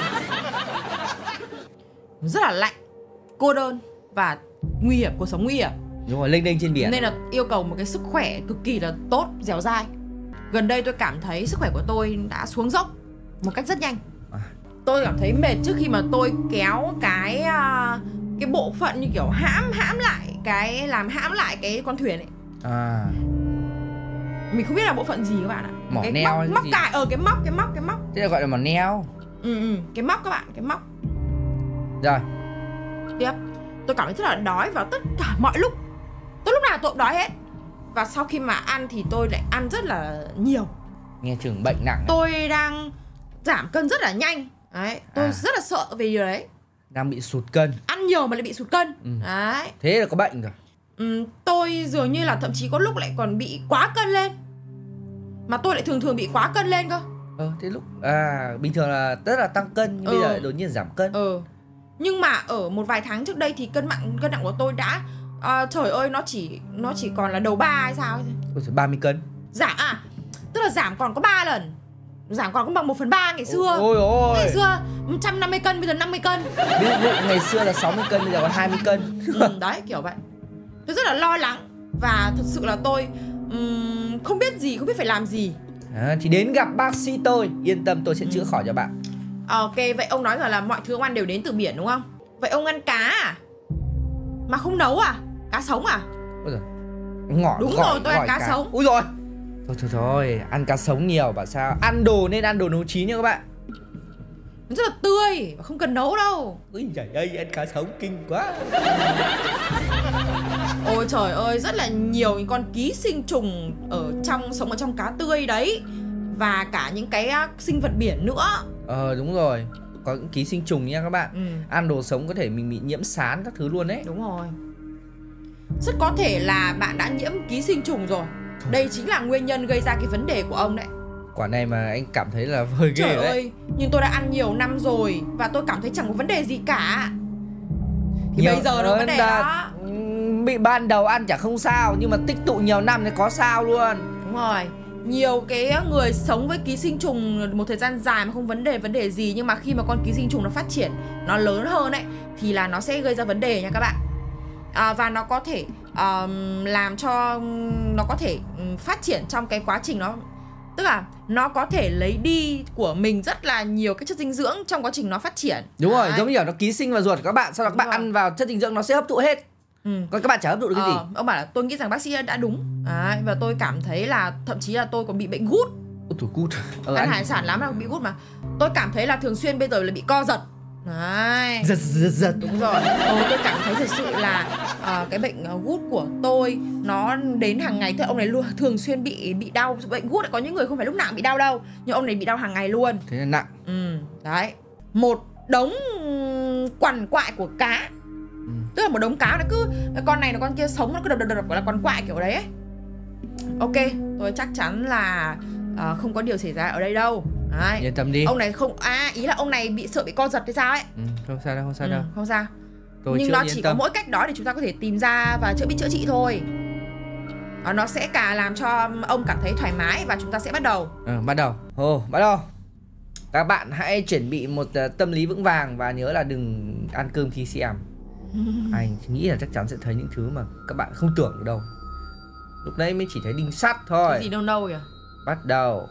Rất là lạnh, cô đơn và nguy hiểm, cuộc sống nguy hiểm. Đúng rồi, lênh đênh trên biển. Nên là yêu cầu một cái sức khỏe cực kỳ là tốt, dẻo dai. Gần đây tôi cảm thấy sức khỏe của tôi đã xuống dốc một cách rất nhanh. À. Tôi cảm thấy mệt trước khi mà tôi kéo cái uh, cái bộ phận như kiểu hãm hãm lại cái làm hãm lại cái con thuyền ấy. À. Mình không biết là bộ phận gì các bạn ạ. Mỏ cái neo móc, hay móc gì? cài ở cái móc cái móc cái móc. Thế là gọi là mỏ neo. Ừ, ừ, cái móc các bạn, cái móc. Rồi. Tiếp. Tôi cảm thấy rất là đói vào tất cả mọi lúc. Tôi lúc nào tôi cũng đói hết. Và sau khi mà ăn thì tôi lại ăn rất là nhiều. Nghe chừng bệnh nặng. Tôi đang giảm cân rất là nhanh. Đấy, tôi À. rất là sợ về điều đấy. Đang bị sụt cân. Ăn nhiều mà lại bị sụt cân. Ừ. Đấy. Thế là có bệnh rồi. Ừ, tôi dường như là thậm chí có lúc lại còn bị quá cân lên. Mà tôi lại thường thường bị quá cân lên cơ. Ờ, thế lúc à bình thường là rất là tăng cân nhưng Ừ. bây giờ lại đột nhiên giảm cân. Ừ. Nhưng mà ở một vài tháng trước đây thì cân nặng cân nặng của tôi đã à, trời ơi, nó chỉ nó chỉ còn là đầu ba hay sao ấy. Ôi trời, ba mươi cân. Giảm à? Tức là giảm còn có ba lần. Giảm còn có bằng một phần ba ngày xưa. Ôi ôi. Ngày xưa một trăm năm mươi cân bây giờ năm mươi cân. Ví dụ ngày xưa là sáu mươi cân bây giờ còn hai mươi cân. Ừ, đấy kiểu vậy. Tôi rất là lo lắng. Và thật sự là tôi um, không biết gì, không biết phải làm gì. À, thì đến gặp bác sĩ tôi, yên tâm tôi sẽ chữa khỏi cho bạn. Ok, vậy ông nói rằng là mọi thứ ông ăn đều đến từ biển đúng không? Vậy ông ăn cá à? Mà không nấu à? Cá sống à? Ôi giời. Ngỏ, Đúng gọi, rồi, tôi ăn cá, cá sống. Úi rồi. Thôi thôi thôi, ăn cá sống nhiều bảo sao. Ăn đồ nên ăn đồ nấu chín nha các bạn. Nó rất là tươi và không cần nấu đâu. Ui giời ơi, ăn cá sống kinh quá. Ôi trời ơi, rất là nhiều những con ký sinh trùng ở trong sống ở trong cá tươi đấy. Và cả những cái sinh vật biển nữa. Ờ đúng rồi, có những ký sinh trùng nha các bạn. ừ. Ăn đồ sống có thể mình bị nhiễm sán các thứ luôn đấy. Đúng rồi. Rất có thể là bạn đã nhiễm ký sinh trùng rồi. Đây chính là nguyên nhân gây ra cái vấn đề của ông đấy. Quả này mà anh cảm thấy là hơi ghê Trời đấy. ơi, nhưng tôi đã ăn nhiều năm rồi và tôi cảm thấy chẳng có vấn đề gì cả. Thì Nhiều, bây giờ nó vấn đề là, đó. Bị ban đầu ăn chả không sao, nhưng mà tích tụ nhiều năm thì có sao luôn. Đúng rồi. Nhiều cái người sống với ký sinh trùng một thời gian dài mà không vấn đề vấn đề gì, nhưng mà khi mà con ký sinh trùng nó phát triển, nó lớn hơn ấy, thì là nó sẽ gây ra vấn đề nha các bạn. à, Và nó có thể um, làm cho nó có thể um, phát triển trong cái quá trình nó, tức là nó có thể lấy đi của mình rất là nhiều cái chất dinh dưỡng trong quá trình nó phát triển. Đúng rồi, Đấy. giống như kiểu nó ký sinh vào ruột của các bạn, sau đó các bạn rồi. ăn vào chất dinh dưỡng nó sẽ hấp thụ hết. Ừ. Còn các bạn chả hấp thụ được cái ờ, gì. Ông bảo là tôi nghĩ rằng bác sĩ đã đúng. Đấy, và tôi cảm thấy là thậm chí là tôi còn bị bệnh gút. Ôi trời cút. Ờ, Ăn anh... hải sản lắm là bị gút mà. Tôi cảm thấy là thường xuyên bây giờ là bị co giật. Đấy. Giật giật giật. Đúng rồi. ừ, Tôi cảm thấy thật sự là uh, cái bệnh uh, gút của tôi nó đến hàng ngày. Thế ông này luôn thường xuyên bị bị đau. Bệnh gút có những người không phải lúc nào bị đau đâu, nhưng ông này bị đau hàng ngày luôn. Thế là nặng. Ừ, đấy. Một đống quằn quại của cá. Ừ. Tức là một đống cá nó cứ con này nó con kia sống, nó cứ đập đập đập gọi là quằn quại kiểu đấy ấy. Ok, tôi chắc chắn là uh, không có điều xảy ra ở đây đâu. Đấy. Yên tâm đi. Ông này không, à ý là ông này bị sợ bị co giật hay sao ấy. Ừ, không sao đâu, không sao ừ, đâu. Không sao. Tôi nhưng chưa nó yên chỉ tâm. có mỗi cách đó để chúng ta có thể tìm ra và chữa bị chữa trị thôi. à, Nó sẽ cả làm cho ông cảm thấy thoải mái. Và chúng ta sẽ bắt đầu. Ừ, bắt đầu. Ồ, bắt đầu. Các bạn hãy chuẩn bị một uh, tâm lý vững vàng và nhớ là đừng ăn cơm khi xem. Anh nghĩ là chắc chắn sẽ thấy những thứ mà các bạn không tưởng được đâu. Lúc đấy mới chỉ thấy đinh sắt thôi. Cái gì đâu đâu kìa. Bắt đầu.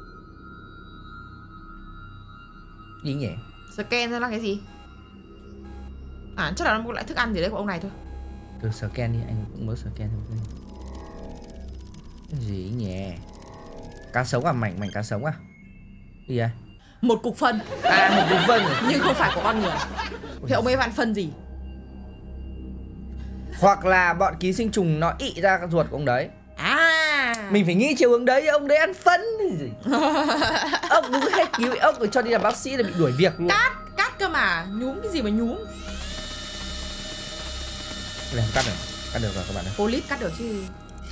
Gì nhỉ? Scan ra là cái gì? À chắc là nó một loại thức ăn gì đấy của ông này thôi. Từ scan đi, anh cũng mới scan thôi. Cái gì nhỉ? Cá sống à? Mảnh mảnh cá sống à? Gì vậy? Một cục phân. À, một cục phân rồi. Nhưng không phải của con người. Thì ông ấy ăn phân gì? Hoặc là bọn ký sinh trùng nó ị ra cái ruột của ông đấy. À, Mình phải nghĩ chiều hướng đấy, ông đấy ăn phân gì. Ông đúng hết cứu ốc rồi cho đi làm bác sĩ là bị đuổi việc luôn. Cát, cát cơ mà. Nhúm cái gì mà nhúm. Cái này không cắt được. Cắt được rồi các bạn ơi. Polyp cắt được chứ.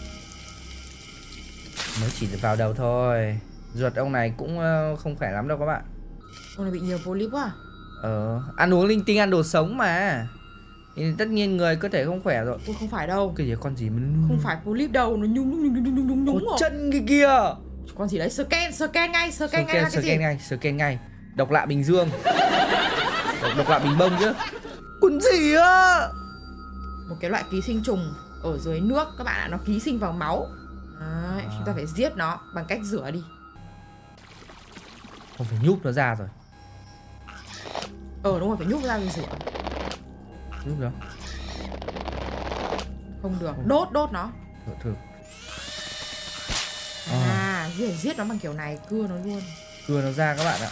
Mới chỉ vào đầu thôi. Ruột ông này cũng không khỏe lắm đâu các bạn. Ông này bị nhiều polyp quá à? Ờ, ăn uống linh tinh, ăn đồ sống mà. Thì tất nhiên người cơ thể không khỏe rồi. Ôi không phải đâu. Cái gì con gì mà Không phải polyp đâu, nó nhúng nhúng nhúng nhúng nhúng nhúng có rồi. chân cái kia. Con gì đấy, scan, scan ngay, scan, scan ngay là cái gì? Scan ngay, scan ngay. Độc lạ Bình Dương. Độc, độc lạ Bình Bông chứ. Con gì á? Một cái loại ký sinh trùng ở dưới nước các bạn ạ, nó ký sinh vào máu. Đấy, à. Chúng ta phải giết nó bằng cách rửa đi. Không phải nhúc nó ra rồi. Ờ đúng rồi, phải nhúc ra rồi rửa. Nhúc nó. Không được, đốt đốt nó. Thử thử. À, giết, giết nó bằng kiểu này, cưa nó luôn. Cưa nó ra các bạn ạ.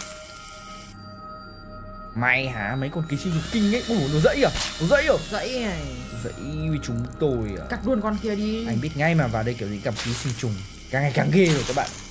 Mày hả? Mấy con ký sinh trùng kinh ấy. Ủa, nó dẫy à? Nó dẫy à? Dẫy này. Dẫy với chúng tôi à? Cắt luôn con kia đi. Anh biết ngay mà vào đây kiểu gì gặp ký sinh trùng. Càng ngày càng ghê rồi các bạn.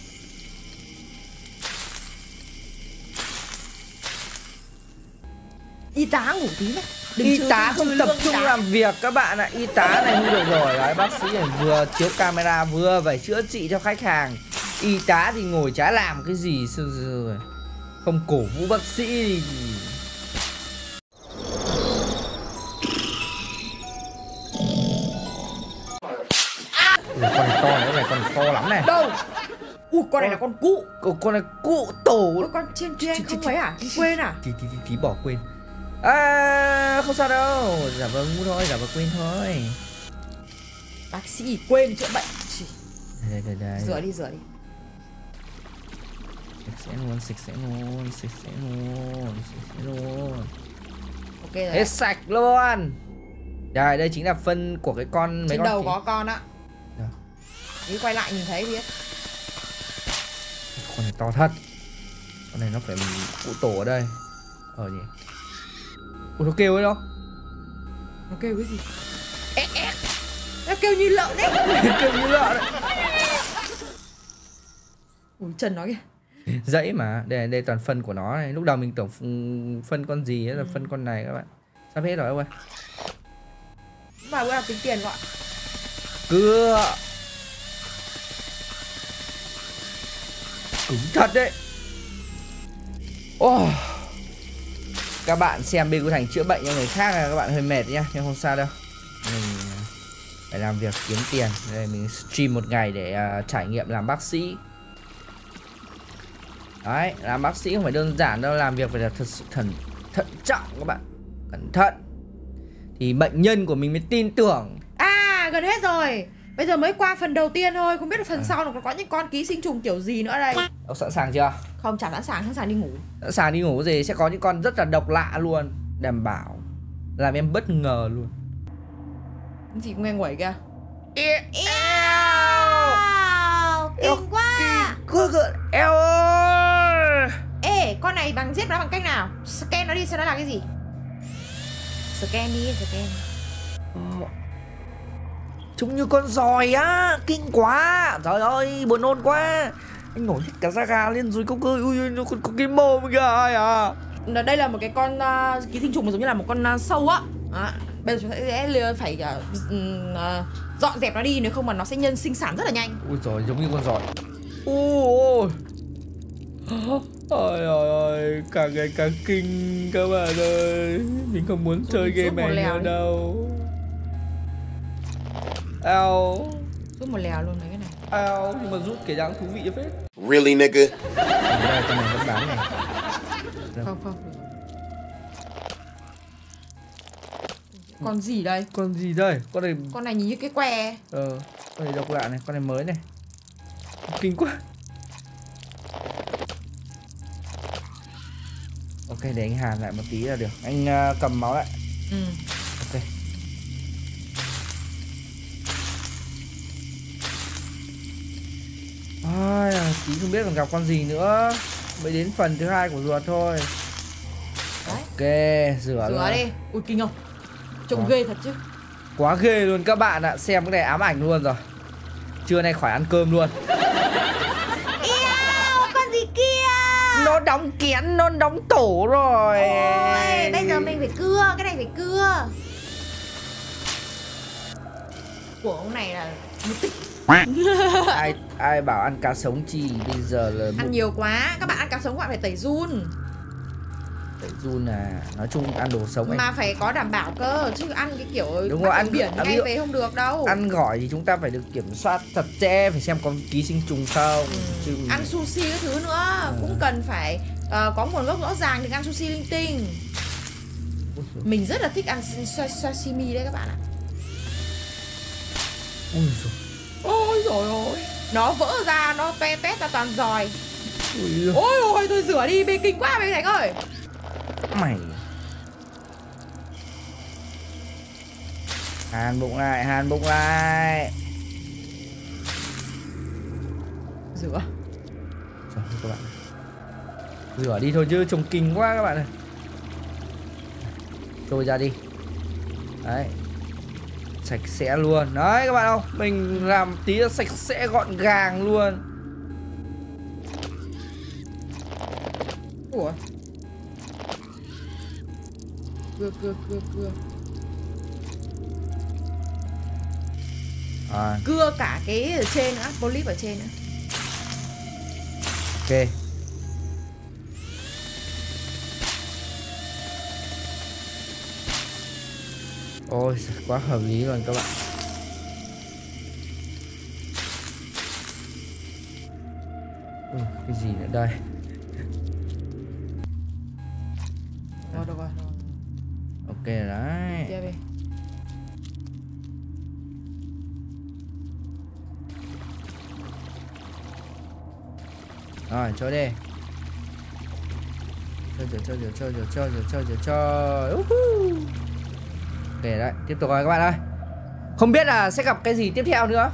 Y tá ngủ tí này. Đừng Y chơi, tá không tập trung tá. làm việc các bạn ạ. Y tá này không được rồi. Đấy, bác sĩ này vừa chiếu camera vừa phải chữa trị cho khách hàng. Y tá thì ngồi chả làm cái gì. Không cổ vũ bác sĩ thì... Ủa, con này to này, con này con này to lắm này. Đâu? Ui, con này là con cụ. Con, con này cụ tổ. Ôi, con trên kia anh không thấy à? Anh quên à? Tí, tí, tí, tí bỏ quên. À, không sao đâu. Giả vờ ngu thôi, giả vờ quên thôi. Bác sĩ quên chữa bệnh. Đây, đây, đây. Rửa đi, rửa đi. Sạch sẽ luôn, sạch sẽ luôn, sạch sẽ luôn, sạch sẽ luôn. Ok rồi. Hết sạch luôn. Rồi, đây chính là phân của cái con mấy Trên con đầu tí. có con á. Rồi. Đi quay lại nhìn thấy biết. Con này to thật. Con này nó phải cụ tổ ở đây. Ờ nhỉ. Ủa nó kêu ấy đâu? Nó kêu cái gì? Ê, ê. Nó kêu như lợn đấy. Kêu như lợn đấy. Ui chân nó kìa. Dãy mà, đây đây toàn phân của nó này. Lúc đầu mình tưởng phân con gì ấy là ừ. phân con này các bạn. Sắp hết rồi ông ơi. Mà bữa nào tính tiền gọi. Cưa. Cứng thật đấy. Oh. Các bạn xem bên của Thành chữa bệnh cho người khác là các bạn hơi mệt nhá, nhưng không sao đâu. Mình phải làm việc kiếm tiền. Đây mình stream một ngày để uh, trải nghiệm làm bác sĩ. Đấy, làm bác sĩ không phải đơn giản đâu, làm việc phải là thật sự thận thận trọng các bạn. Cẩn thận. Thì bệnh nhân của mình mới tin tưởng. À, gần hết rồi. Bây giờ mới qua phần đầu tiên thôi, không biết là phần à. sau nó có, có những con ký sinh trùng kiểu gì nữa đây. Ông sẵn sàng chưa? Không, chẳng sẵn sàng, sẵn sàng đi ngủ. Sẵn sàng đi ngủ gì, sẽ có những con rất là độc lạ luôn. Đảm bảo làm em bất ngờ luôn. Cái gì cũng nghe nguẩy kìa. Eo, kinh quá. Eo ơi. Ê, con này bằng giết nó bằng cách nào? Scan nó đi xem nó là cái gì. Scan đi, scan. Trông như con giòi á, kinh quá. Trời ơi, buồn nôn quá. Anh nổi hết cả da gà lên rồi Cốc ơi. Ui, nó còn có cái mồm kìa ai à. Đây là một cái con uh, ký sinh trùng giống như là một con uh, sâu á. À, bây giờ chúng ta sẽ phải uh, uh, dọn dẹp nó đi, nếu không mà nó sẽ nhân sinh sản rất là nhanh. Ui giời, giống như con giòi. Ôi ôi ôi ôi, càng ngày càng kinh các bạn ơi. Mình không muốn chơi game này nữa đâu. Ao. Rút một lèo luôn mấy cái này. Ao, nhưng mà rút cái dáng thú vị phết. Really nigga? Đây, con này vẫn bán này. Đâu. Không không. Con gì đây? Con gì đây? Con này. Con này nhìn như cái que. Ờ, con này độc lạ này, con này mới này. Kinh quá. Ok, để anh hàn lại một tí là được. Anh uh, cầm máu lại. Ừ. Ok. Ai, tí không biết còn gặp con gì nữa. Mới đến phần thứ hai của ruột thôi. Đấy. Ok, rửa Rửa luôn. đi. Ui kinh không? Trông ghê thật chứ. Quá ghê luôn các bạn ạ. Xem cái này ám ảnh luôn rồi. Trưa nay khỏi ăn cơm luôn. Eo, con gì kia? Nó đóng kén, nó đóng tổ rồi. Ôi, bây giờ mình phải cưa, cái này phải cưa. Của ông này là một tích. ai ai bảo ăn cá sống chi, bây giờ là ăn nhiều quá, các bạn ăn cá sống các bạn phải tẩy giun. Tẩy giun à, nói chung ăn đồ sống mà anh. phải có đảm bảo cơ, chứ ăn cái kiểu đúng rồi, ăn biển ăn ngay về không được đâu. Ăn gỏi thì chúng ta phải được kiểm soát chặt chẽ, phải xem có ký sinh trùng không. Ừ. Chứ ăn sushi cái thứ nữa à. Cũng cần phải uh, có nguồn gốc rõ ràng, đừng ăn sushi linh tinh. Mình rất là thích ăn sashimi đấy các bạn ạ. Ui dồi. Ôi dồi ôi, nó vỡ ra, nó toe tét ra toàn giòi. Ui ôi ôi, thôi rửa đi, bê kinh quá bê Thành ơi. Mày hàn bụng lại, hàn bụng lại. Rửa. Rồi các bạn, rửa đi thôi chứ trông kinh quá các bạn ơi. Trôi ra đi. Đấy, sạch sẽ luôn. Đấy các bạn không, mình làm tí là sạch sẽ gọn gàng luôn. Ủa, cưa cưa cưa cưa À. Cưa cả cái ở trên nữa, polyp ở trên nữa. Ok. Ôi quá hợp lý luôn các bạn. Ui, cái gì nữa đây? Rồi được rồi. Ok đấy. Tiếp đi. Rồi, cho đi. Chơi chơi chơi chơi chơi chơi chơi chơi chơi chơi. Uh-huh. Để đấy, tiếp tục rồi các bạn ơi. Không biết là sẽ gặp cái gì tiếp theo nữa.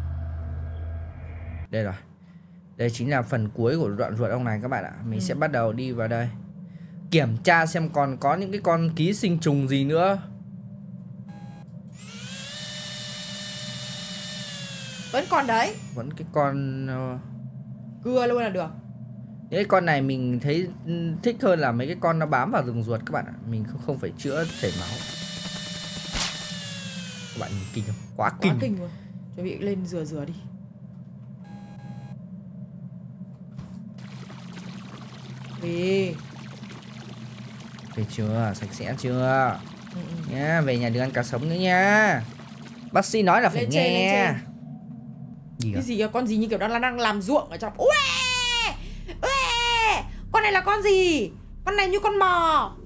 Đây rồi. Đây chính là phần cuối của đoạn ruột ong này các bạn ạ. Mình ừ. sẽ bắt đầu đi vào đây. Kiểm tra xem còn có những cái con ký sinh trùng gì nữa. Vẫn còn đấy. Vẫn cái con uh... cưa luôn là được. Những cái con này mình thấy thích hơn là mấy cái con nó bám vào rừng ruột các bạn ạ. Mình không, không phải chữa chảy máu. Các bạn nhìn kinh không? Quá, Quá kinh. kinh luôn. Chuẩn bị lên rửa rửa đi. Về. Về chưa? Sạch sẽ chưa? Ừ, ừ. Nha, về nhà đừng ăn cá sống nữa nha. Bác sĩ nói là phải lên nghe. Trên, lên trên. Gì cái gì à? Con gì như kiểu đang đang làm ruộng ở trong. Ue! Ue! Con này là con gì? Con này như con mò.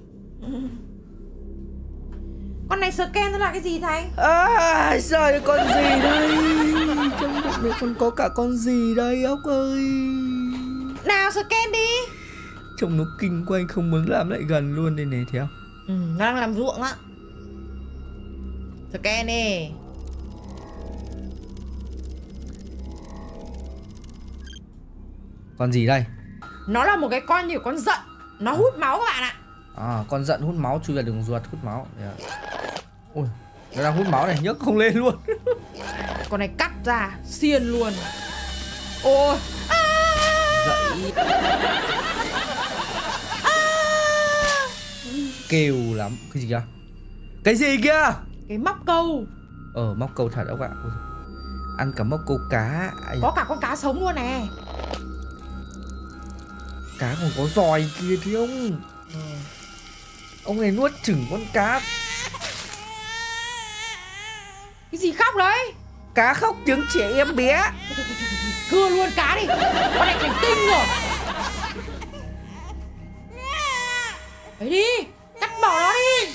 Con này scan nó là cái gì Thành? À, trời, con gì đây? Trong bụng này còn có cả con gì đây ốc ơi? Nào scan đi. Trông nó kinh quá, anh không muốn làm lại gần luôn đây này theo. Ừ, nó đang làm ruộng á. Scan đi. Con gì đây? Nó là một cái con như con giận. Nó hút máu các bạn ạ. À, con giận hút máu, chui vào đường ruột hút máu. Ui, nó đang hút máu này, nhấc không lên luôn. Con này cắt ra, xiên luôn. Ôi à! Dậy à! Kêu lắm. Cái gì kìa? Cái gì kìa? Cái móc câu. Ờ, móc câu thật ông ạ. Ăn cả móc câu cá. Có cả con cá sống luôn nè. Cá còn có giòi kia thì ông. Ừ. Ông này nuốt chửng con cá. Cái gì khóc đấy? Cá khóc tiếng trẻ em bé. Cưa luôn cá đi. Con này thành tinh rồi. Đấy đi. Cắt bỏ nó đi.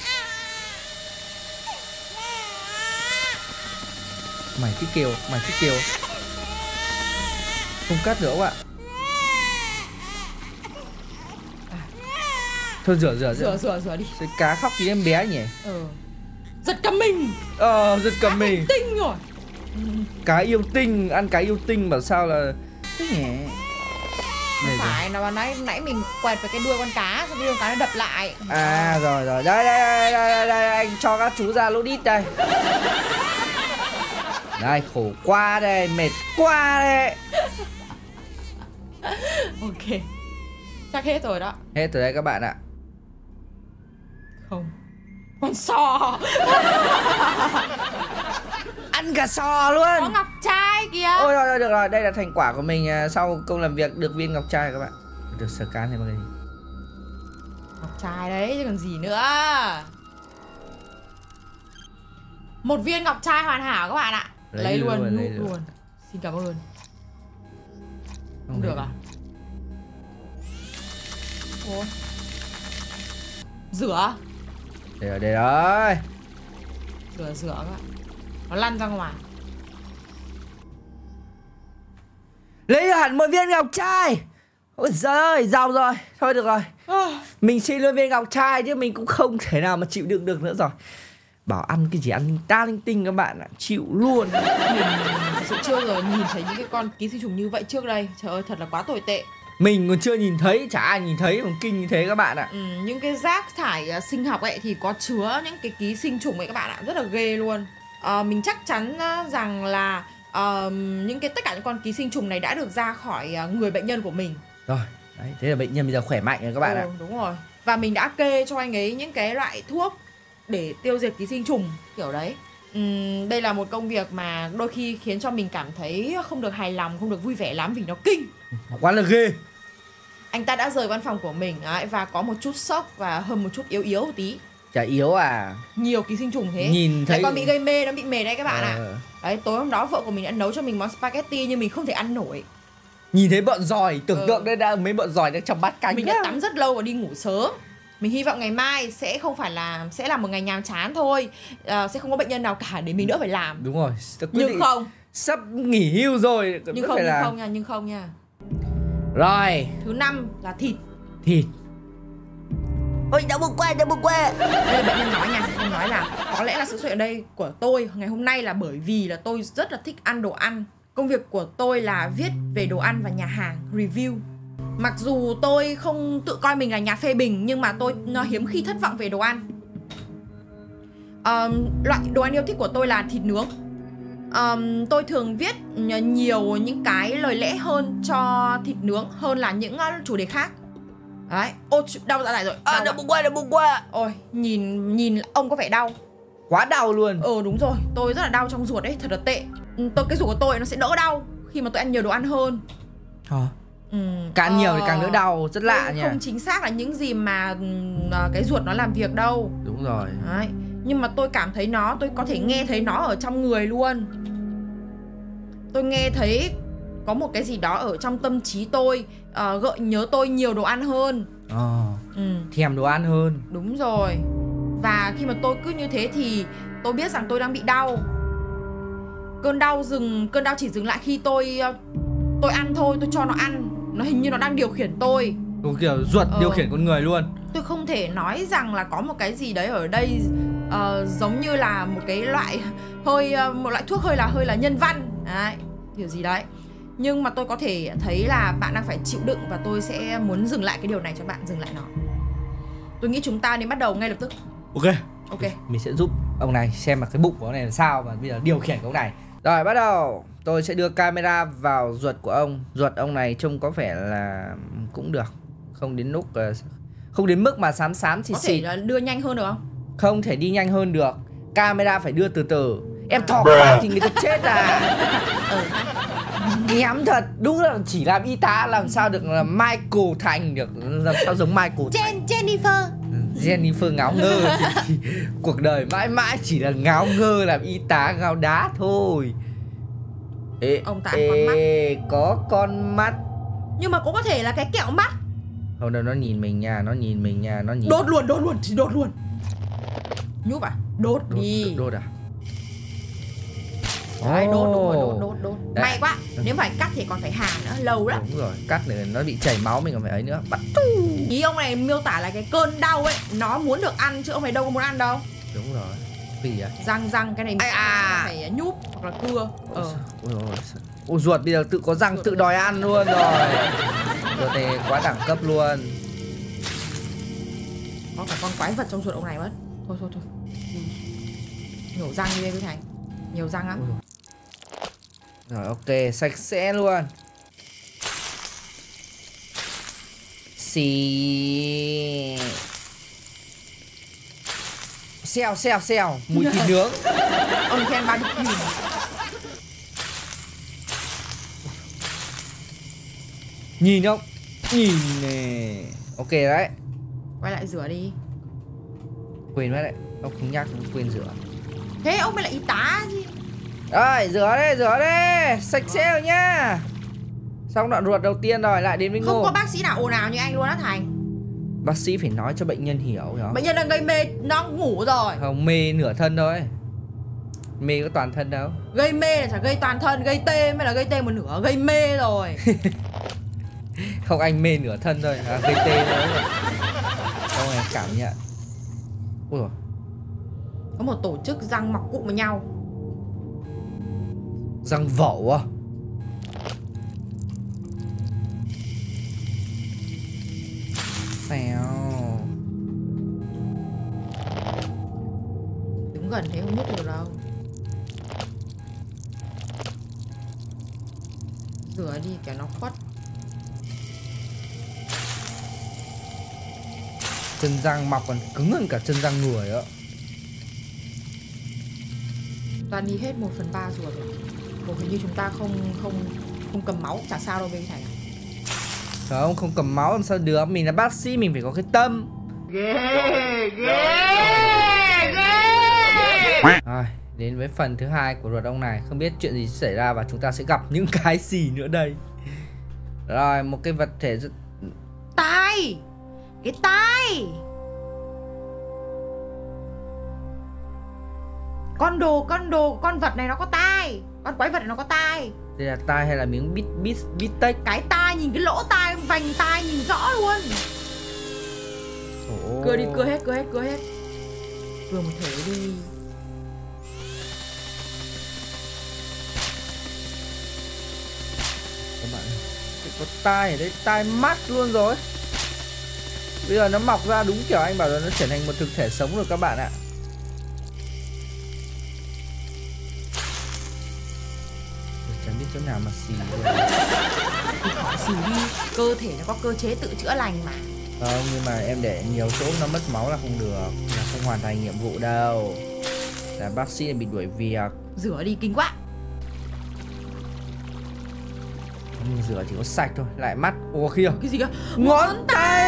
Mày thích kêu, mày thích kêu. Không cắt được ạ. Thôi rửa rửa rửa rửa rửa đi. Cái cá khóc tí em bé nhỉ. Ừ. Giật cả mình. Ờ, giật cả mình. Thành tinh rồi. Cá yêu tinh, ăn cá yêu tinh bảo sao là thế nhỉ? Không phải, nó nãy nãy mình quẹt vào cái đuôi con cá, xong đuôi con cá nó đập lại. À rồi rồi, đây đây đây đây, đây. Anh cho các chú ra lỗ đít đây. Đây, khổ quá đây, mệt quá đây. Ok. Chắc hết rồi đó. Hết rồi đấy các bạn ạ. Không. Con sò. Ăn cả sò luôn. Có ngọc trai kìa. Ôi rồi, rồi được rồi, đây là thành quả của mình sau công làm việc được viên ngọc trai các bạn. Được scan thêm cái gì? Ngọc trai đấy chứ còn gì nữa. Một viên ngọc trai hoàn hảo các bạn ạ. Lấy, lấy luôn, luôn, lấy luôn. luôn. Xin cảm ơn. Không, không được à? Ủa? Rửa. Đây rồi, đây rồi. Rửa rửa các bạn. Nó lăn ra ngoài. Lấy hẳn một viên ngọc trai. Ôi giời ơi, giàu rồi. Thôi được rồi. Mình xin luôn viên ngọc trai chứ mình cũng không thể nào mà chịu đựng được nữa rồi. Bảo ăn cái gì ăn linh ta linh tinh các bạn ạ. Chịu luôn. Mình sự chưa rồi nhìn thấy những cái con ký sinh trùng như vậy trước đây. Trời ơi, thật là quá tồi tệ. Mình còn chưa nhìn thấy, chả ai nhìn thấy, còn kinh như thế các bạn ạ. Ừ, những cái rác thải uh, sinh học ấy thì có chứa những cái ký sinh trùng ấy các bạn ạ. Rất là ghê luôn. uh, Mình chắc chắn uh, rằng là uh, những cái tất cả những con ký sinh trùng này đã được ra khỏi uh, người bệnh nhân của mình. Rồi, đấy, thế là bệnh nhân bây giờ khỏe mạnh rồi các bạn ừ, ạ. Đúng rồi. Và mình đã kê cho anh ấy những cái loại thuốc để tiêu diệt ký sinh trùng kiểu đấy. uhm, Đây là một công việc mà đôi khi khiến cho mình cảm thấy không được hài lòng, không được vui vẻ lắm vì nó kinh. Quá là ghê. Anh ta đã rời văn phòng của mình ấy, và có một chút sốc và hơn một chút yếu yếu một tí. Chả yếu à? Nhiều ký sinh trùng thế. Nhìn thấy lại còn bị gây mê, nó bị mệt đấy các bạn ạ. ờ. à. Đấy, tối hôm đó vợ của mình đã nấu cho mình món spaghetti nhưng mình không thể ăn nổi. Nhìn thấy bọn giỏi, tưởng ừ. tượng đây đã mấy bọn giỏi đang trong bát canh. Mình đã tắm rất lâu và đi ngủ sớm. Mình hy vọng ngày mai sẽ không phải là sẽ là một ngày nhàm chán thôi, à, sẽ không có bệnh nhân nào cả để mình đỡ phải làm. Đúng rồi. Nhưng không. Sắp nghỉ hưu rồi. Nhưng không, nhưng không nha, nhưng không nha. Rồi. Thứ năm là thịt. Thịt. Ôi đau bụng quá, đau bụng quá. Đây là bệnh nhân nói nha, bệnh nhân nói là có lẽ là sự xuất hiện đây của tôi ngày hôm nay là bởi vì là tôi rất là thích ăn đồ ăn. Công việc của tôi là viết về đồ ăn và nhà hàng, review. Mặc dù tôi không tự coi mình là nhà phê bình, nhưng mà tôi nó hiếm khi thất vọng về đồ ăn. um, Loại đồ ăn yêu thích của tôi là thịt nướng. um, Tôi thường viết nhiều những cái lời lẽ hơn cho thịt nướng hơn là những chủ đề khác. Đấy, ô đau dạ dày rồi. À, đau bụng quá, đau bụng quá. Ôi, nhìn nhìn ông có vẻ đau. Quá đau luôn. Ừ đúng rồi, tôi rất là đau trong ruột đấy, thật là tệ. Tôi cái ruột của tôi nó sẽ đỡ đau khi mà tôi ăn nhiều đồ ăn hơn. À. Ừ, càng ờ, nhiều thì càng đỡ đau, rất lạ nha. Không chính xác là những gì mà cái ruột nó làm việc đâu. Đúng rồi. Đấy. Nhưng mà tôi cảm thấy nó, tôi có thể nghe thấy nó ở trong người luôn. Tôi nghe thấy có một cái gì đó ở trong tâm trí tôi, uh, gợi nhớ tôi nhiều đồ ăn hơn. À. Ừ. Thèm đồ ăn hơn. Đúng rồi. Và khi mà tôi cứ như thế thì tôi biết rằng tôi đang bị đau. Cơn đau dừng, cơn đau chỉ dừng lại khi tôi tôi ăn thôi, tôi cho nó ăn. Nó hình như nó đang điều khiển tôi. Đúng kiểu ruột ờ. điều khiển con người luôn. Tôi không thể nói rằng là có một cái gì đấy ở đây uh, giống như là một cái loại hơi uh, một loại thuốc hơi là hơi là nhân văn. Đấy, kiểu gì đấy. Nhưng mà tôi có thể thấy là bạn đang phải chịu đựng và tôi sẽ muốn dừng lại cái điều này cho bạn, dừng lại nó. Tôi nghĩ chúng ta nên bắt đầu ngay lập tức. Ok. Ok. Mình sẽ giúp ông này xem là cái bụng của ông này là sao và bây giờ điều khiển của ông này. Rồi bắt đầu. Tôi sẽ đưa camera vào ruột của ông. Ruột ông này trông có vẻ là cũng được. Không đến lúc không đến mức mà xám xám xịt xịt. Có thể đưa nhanh hơn được không? Không thể đi nhanh hơn được. Camera phải đưa từ từ. Em thò quá thì người ta chết à. Ừ. Nhắm thật. Đúng là chỉ làm y tá làm sao được là Michael Thành được. Làm sao giống Michael Thành. Jennifer Jennifer ngáo ngơ thì, thì cuộc đời mãi mãi chỉ là ngáo ngơ làm y tá ngáo đá thôi. Ê, ông ta ê, con mắt. có con mắt. Nhưng mà cũng có thể là cái kẹo mắt. Không đâu, nó nhìn mình nha, nó nhìn mình nha, nó nhìn. Đốt luôn, đốt luôn, thì đốt luôn. Nhúp à? Đốt, đốt đi. Đốt, đốt à? Đấy, đốt, đúng rồi, đốt, đốt, đốt. Đấy. May quá, nếu phải cắt thì còn phải hàn nữa, lâu lắm. Đúng rồi, cắt để nó bị chảy máu mình còn phải ấy nữa. Bắt. Ý ông này miêu tả là cái cơn đau ấy, nó muốn được ăn chứ ông này đâu có muốn ăn đâu. Đúng rồi. Vì à? Răng răng cái này Ai à. phải nhúp hoặc là cưa. Ờ. Ôi ôi. Ôi ruột bây giờ tự có răng tự đòi ăn luôn rồi. Ruột này quá đẳng cấp luôn. Có cả con quái vật trong ruột ông này mất. Thôi thôi thôi. Nhổ răng đi đây với Thành. Nhiều răng lắm. Rồi ok, sạch sẽ luôn. Xì. Xèo xèo xèo, mùi thịt nướng. Ông khen ba mươi nghìn. Nhìn không? Nhìn nè. Ok đấy. Quay lại rửa đi. Quên mất đấy. Ông không nhắc, quên rửa. Thế ông mới là y tá chứ. Rồi, rửa đây, rửa đây. Sạch sẽ rồi nhá. Xong đoạn ruột đầu tiên rồi, lại đến với Ngô. Không có bác sĩ nào ồn ào như anh luôn á Thành. Bác sĩ phải nói cho bệnh nhân hiểu, hiểu không? Bệnh nhân đang gây mê, nó ngủ rồi. Không, mê nửa thân thôi. Mê có toàn thân đâu. Gây mê là chả gây toàn thân, gây tê mới là gây tê một nửa, gây mê rồi. Không, anh mê nửa thân thôi, à, gây tê thôi. Không, anh cảm nhận. Ui dồi. Có một tổ chức răng mọc cụm với nhau. Răng vẩu à? Xèo. Đứng gần thế không nhúc được đâu. Rửa đi kẻo nó khuất. Chân răng mọc còn cứng hơn cả chân răng người á. Ta đi hết một phần ba ruột rồi. Một hình như chúng ta không không không cầm máu, chả sao đâu bên Thành. Không, không cầm máu làm sao được. Mình là bác sĩ, mình phải có cái tâm. Ghê, ghê, ghê. Rồi, đến với phần thứ hai của ruột ông này. Không biết chuyện gì xảy ra và chúng ta sẽ gặp những cái gì nữa đây. Rồi, một cái vật thể rất... Tai. Cái tai. Con đồ, con đồ, con vật này nó có tai. Con quái vật này nó có tai. Đây là tai hay là miếng bít bít bít tách? Cái tai, nhìn cái lỗ tai, vành tai nhìn rõ luôn. Cưa đi, cưa hết, cưa hết, cưa hết. Cưa một thể đi. Các bạn có tai ở đây, tai mắt luôn rồi. Bây giờ nó mọc ra đúng kiểu anh bảo là nó trở thành một thực thể sống rồi các bạn ạ. Chẳng biết chỗ nào mà xì rồi. Thì khỏi xì đi, cơ thể nó có cơ chế tự chữa lành mà. Không, nhưng mà em để nhiều chỗ nó mất máu là không được, là không hoàn thành nhiệm vụ đâu. Là bác sĩ bị đuổi việc. Rửa đi, kinh quá. Nhưng rửa chỉ có sạch thôi, lại mắt. Ủa kia, cái gì cơ? ngón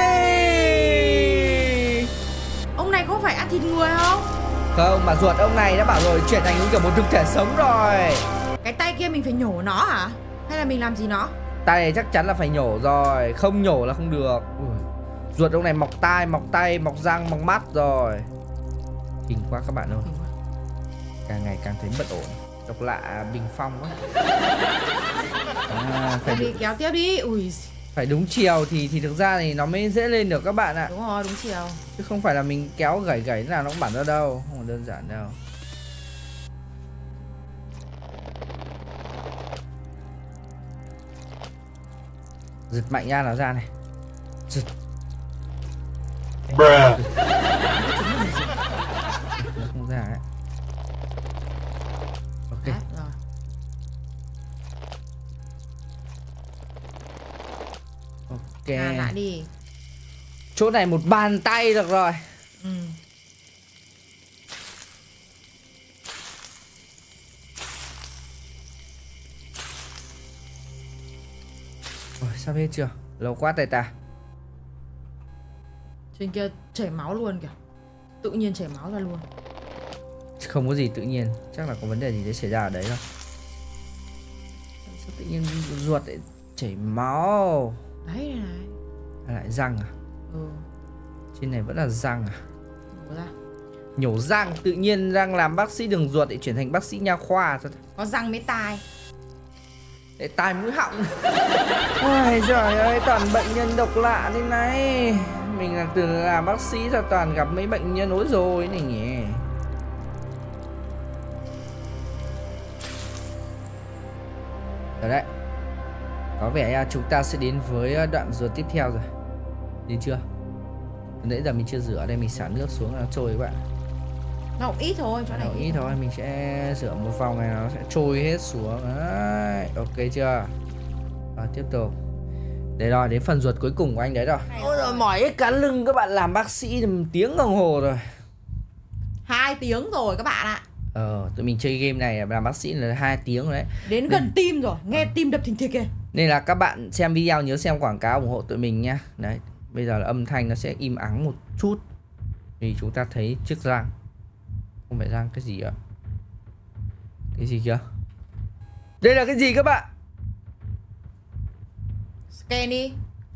tay. Ông này có phải ăn thịt người không? Không, mà ruột ông này đã bảo rồi, chuyển thành kiểu một thực thể sống rồi. Cái tay kia mình phải nhổ nó hả? Hay là mình làm gì nó? Tay này chắc chắn là phải nhổ rồi, không nhổ là không được. Ui, ruột ông này mọc tai, mọc tay, mọc răng, mọc mắt rồi. Kinh quá các bạn ơi. Càng ngày càng thấy bất ổn. Độc lạ bình phong quá. À, phải đi kéo tiếp đi. Ui, phải đúng chiều thì thì thực ra thì nó mới dễ lên được các bạn ạ. đúng rồi, đúng chiều. Chứ không phải là mình kéo gãy gãy nào nó cũng bản ra đâu, không đơn giản đâu. Giật mạnh ra nào ra này. Giật. Bruh. Nó không ra ấy. Ok. Đấy, rồi. Ok. À, lại đi. Chỗ này một bàn tay được rồi. Ừ. Ôi, sắp hết chưa? Lâu quá tay ta. Trên kia chảy máu luôn kìa. Tự nhiên chảy máu ra luôn. Không có gì tự nhiên, chắc là có vấn đề gì đấy xảy ra ở đấy thôi. Sao tự nhiên ruột lại chảy máu? Đấy này này. À, lại răng à? Ừ. Trên này vẫn là răng à? Nhổ ra. Nhổ răng, tự nhiên đang làm bác sĩ đường ruột để chuyển thành bác sĩ nha khoa thôi. Có răng mấy tai. Để tai mũi họng. Ôi trời ơi, toàn bệnh nhân độc lạ thế này. Mình là từ làm bác sĩ ra toàn gặp mấy bệnh nhân ối rồi này nhỉ. Rồi đấy. Có vẻ chúng ta sẽ đến với đoạn ruột tiếp theo rồi. Đến chưa? Từ nãy giờ mình chưa rửa, đây mình xả nước xuống nó trôi các bạn. Nó cũng ít thôi, chỗ này Nó ít thôi, mình sẽ rửa một vòng này nó sẽ trôi hết xuống. Đấy, ok chưa? Rồi tiếp tục. Đấy rồi, đến phần ruột cuối cùng của anh đấy rồi. Ôi rồi mỏi hết cả lưng, các bạn làm bác sĩ một tiếng đồng hồ rồi. Hai tiếng rồi các bạn ạ. Ờ, tụi mình chơi game này làm bác sĩ là hai tiếng rồi đấy. Đến gần tim rồi, nghe à. Tim đập thình thịch kìa. Nên là các bạn xem video nhớ xem quảng cáo ủng hộ tụi mình nha. Đấy, bây giờ là âm thanh nó sẽ im ắng một chút. Vì chúng ta thấy chiếc răng. Không phải răng, cái gì ạ? Cái gì kìa? Đây là cái gì các bạn? Scan đi.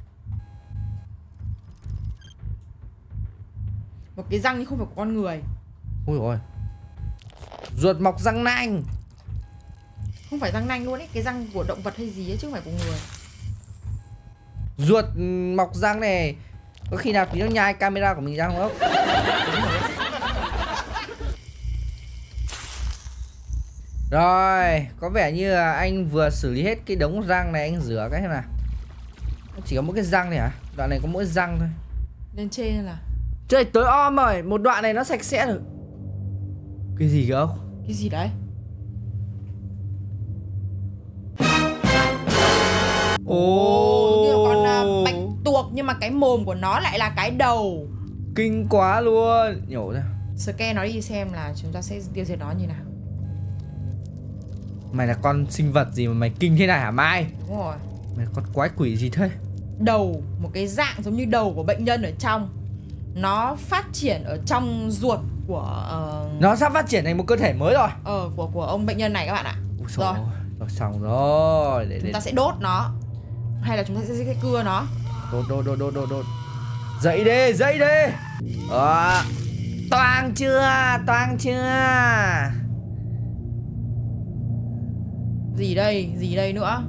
Một cái răng nhưng không phải của con người. Ôi ôi. Ruột mọc răng nanh. Không phải răng nanh luôn ấy, cái răng của động vật hay gì ấy chứ không phải của người. Ruột mọc răng này. Có khi nào tí nó nhai camera của mình ra không? Rồi, có vẻ như là anh vừa xử lý hết cái đống răng này, anh rửa cái xem nào. Chỉ có mỗi cái răng này hả? Đoạn này có mỗi răng thôi. Lên trên là Trời tối om rồi, một đoạn này nó sạch sẽ rồi. Cái gì kìa ông? cái gì đấy? Ồ, như là con uh, bạch tuộc nhưng mà cái mồm của nó lại là cái đầu. kinh quá luôn. Nhổ ra. Scan nó đi xem là chúng ta sẽ tiêu diệt nó như nào. Mày là con sinh vật gì mà mày kinh thế này hả Mai? Đúng rồi. Mày là con quái quỷ gì thế? Đầu, một cái dạng giống như đầu của bệnh nhân ở trong. Nó phát triển ở trong ruột của uh... Nó sắp phát triển thành một cơ thể mới rồi. Ờ, của của ông bệnh nhân này các bạn ạ. Ui Rồi. Rồi, xong rồi. Để, Chúng để... ta sẽ đốt nó. Hay là chúng ta sẽ, sẽ cưa nó. Đốt, đốt, đốt, đốt, đốt, đốt. Dậy đi, dậy đi. Đó. Toang chưa, toang chưa. Gì đây, gì đây nữa?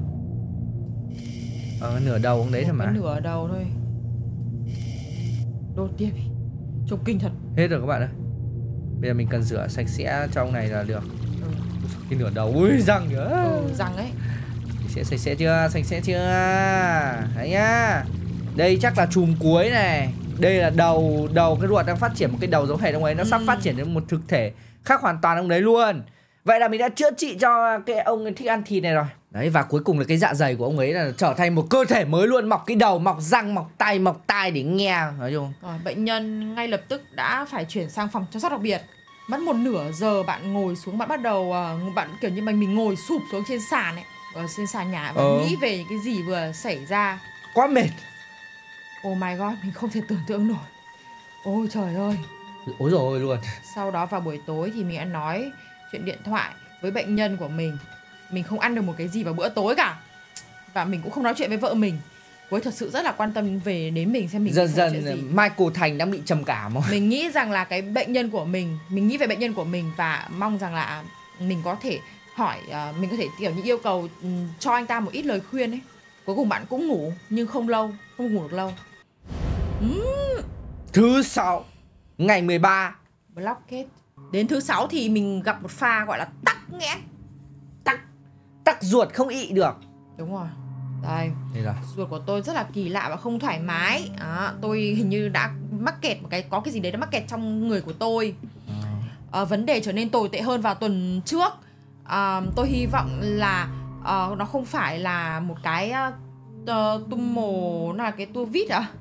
Ờ, nửa đầu cũng đấy thôi mà. Nửa đầu thôi. Đốt tiếp đi. Trông kinh thật. Hết rồi các bạn ơi. Bây giờ mình cần rửa sạch sẽ trong này là được. Ừ. Cái nửa đầu, ui răng nữa. Ừ, răng ấy. Sẽ sạch sẽ chưa? Sạch sẽ chưa? Đấy nhá. Đây chắc là chùm cuối này. Đây là đầu đầu cái ruột đang phát triển một cái đầu giống hệt ông ấy. Nó ừ. sắp phát triển đến một thực thể khác hoàn toàn ông đấy luôn. Vậy là mình đã chữa trị cho cái ông ấy thích ăn thịt này rồi. Đấy, và cuối cùng là cái dạ dày của ông ấy là trở thành một cơ thể mới luôn. Mọc cái đầu, mọc răng, mọc tay, mọc tai để nghe. Nói chung rồi, bệnh nhân ngay lập tức đã phải chuyển sang phòng chăm sóc đặc biệt. Mất một nửa giờ bạn ngồi xuống, bạn bắt đầu uh, bạn kiểu như mình mình ngồi sụp xuống trên sàn ấy, ở trên sàn nhà và ờ. nghĩ về những cái gì vừa xảy ra. Quá mệt. Oh my god, mình không thể tưởng tượng nổi. Ôi trời ơi. Ôi dồi ôi luôn. Sau đó vào buổi tối thì mình đã nói chuyện điện thoại với bệnh nhân của mình. Mình không ăn được một cái gì vào bữa tối cả. Và mình cũng không nói chuyện với vợ mình. Cô ấy thật sự rất là quan tâm về đến mình, xem mình dần dần Michael Thành đang bị trầm cảm không? Mình nghĩ rằng là cái bệnh nhân của mình, mình nghĩ về bệnh nhân của mình và mong rằng là mình có thể hỏi, uh, mình có thể kiểu như yêu cầu um, cho anh ta một ít lời khuyên ấy. Cuối cùng bạn cũng ngủ nhưng không lâu, không ngủ được lâu. uhm. Thứ sáu ngày mười ba Blockade. Đến thứ sáu thì mình gặp một pha gọi là tắc nghẽn. Tắc Tắc ruột không ị được. Đúng rồi. Đây, đây ruột của tôi rất là kỳ lạ và không thoải mái. à, Tôi hình như đã mắc kẹt một cái, có cái gì đấy đã mắc kẹt trong người của tôi. à, Vấn đề trở nên tồi tệ hơn vào tuần trước. à, Tôi hy vọng là uh, nó không phải là một cái uh, tumor, nó là cái tua vít à?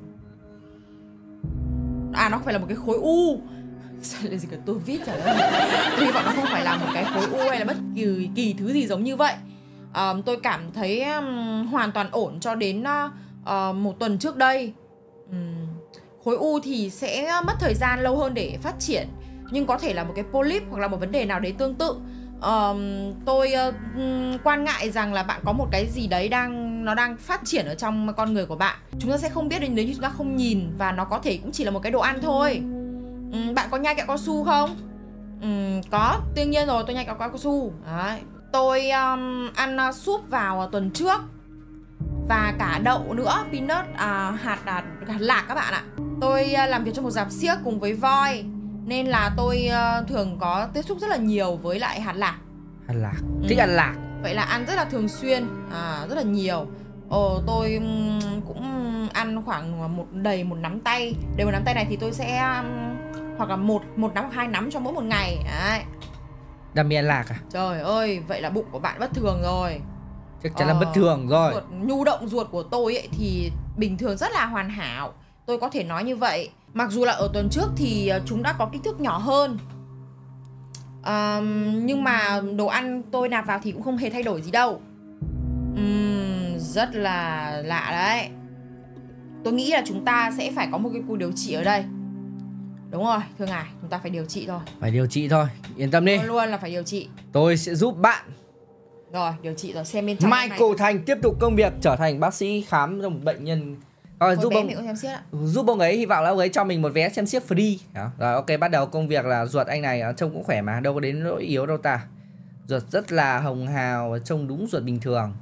À, nó không phải là một cái khối u. Sao lại gì cả tua vít trời ơi. Tôi hy vọng nó không phải là một cái khối u hay là bất kỳ, kỳ thứ gì giống như vậy. Uh, tôi cảm thấy um, hoàn toàn ổn cho đến uh, một tuần trước đây. um, Khối u thì sẽ mất thời gian lâu hơn để phát triển, nhưng có thể là một cái polyp hoặc là một vấn đề nào đấy tương tự. uh, Tôi uh, quan ngại rằng là bạn có một cái gì đấy đang nó đang phát triển ở trong con người của bạn. Chúng ta sẽ không biết nếu như chúng ta không nhìn, và nó có thể cũng chỉ là một cái đồ ăn thôi. um, Bạn có nhai kẹo cao su không? Um, có, đương nhiên rồi, tôi nhai kẹo cao su. Đấy. Tôi um, ăn uh, súp vào uh, tuần trước. Và cả đậu nữa, peanut, uh, hạt, uh, hạt lạc các bạn ạ. Tôi uh, làm việc trong một rạp xiếc cùng với voi, nên là tôi uh, thường có tiếp xúc rất là nhiều với lại hạt lạc. Hạt lạc, thích ừ. ăn lạc. Vậy là ăn rất là thường xuyên, à, rất là nhiều. Ờ, tôi um, cũng ăn khoảng một đầy một nắm tay. Đầy một nắm tay này thì tôi sẽ um, hoặc là một, một nắm hoặc hai nắm cho mỗi một ngày. Đấy. Đam mê ăn lạc à? Trời ơi, vậy là bụng của bạn bất thường rồi. Chắc chắn ờ, là bất thường rồi. Ruột, nhu động ruột của tôi ấy thì bình thường rất là hoàn hảo. Tôi có thể nói như vậy. Mặc dù là ở tuần trước thì chúng đã có kích thước nhỏ hơn, à, nhưng mà đồ ăn tôi nạp vào thì cũng không hề thay đổi gì đâu. uhm, Rất là lạ đấy. Tôi nghĩ là chúng ta sẽ phải có một cái cuộc điều trị ở đây. Đúng rồi, thưa ngài, chúng ta phải điều trị thôi. Phải điều trị thôi, yên tâm đi. Luôn luôn là phải điều trị. Tôi sẽ giúp bạn. Rồi, điều trị rồi, xem bên trong Michael Thành tiếp tục công việc trở thành bác sĩ khám cho một bệnh nhân. Rồi, giúp ông, giúp ông ấy, hy vọng là ông ấy cho mình một vé xem xiếc free. Đó. Rồi, ok, bắt đầu công việc là ruột anh này trông cũng khỏe mà, đâu có đến nỗi yếu đâu ta. Ruột rất là hồng hào, trông đúng ruột bình thường.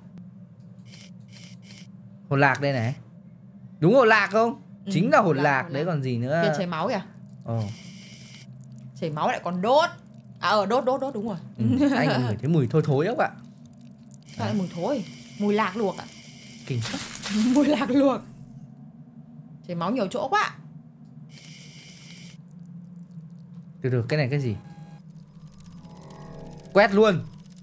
Hột lạc đây này. Đúng hột lạc không? Ừ, chính là hột lạc, lạc đấy lạc. Còn gì nữa. Kia chảy máu kìa. Ồ. Chảy máu lại còn đốt. À ờ đốt đốt đốt đúng rồi. Ừ, anh ngửi thấy mùi thôi thối không ạ? Sao lại mùi thối? Mùi lạc luộc ạ. Kinh quá. Mùi lạc luộc. Chảy máu nhiều chỗ quá. Từ từ, cái này cái gì? Quét luôn.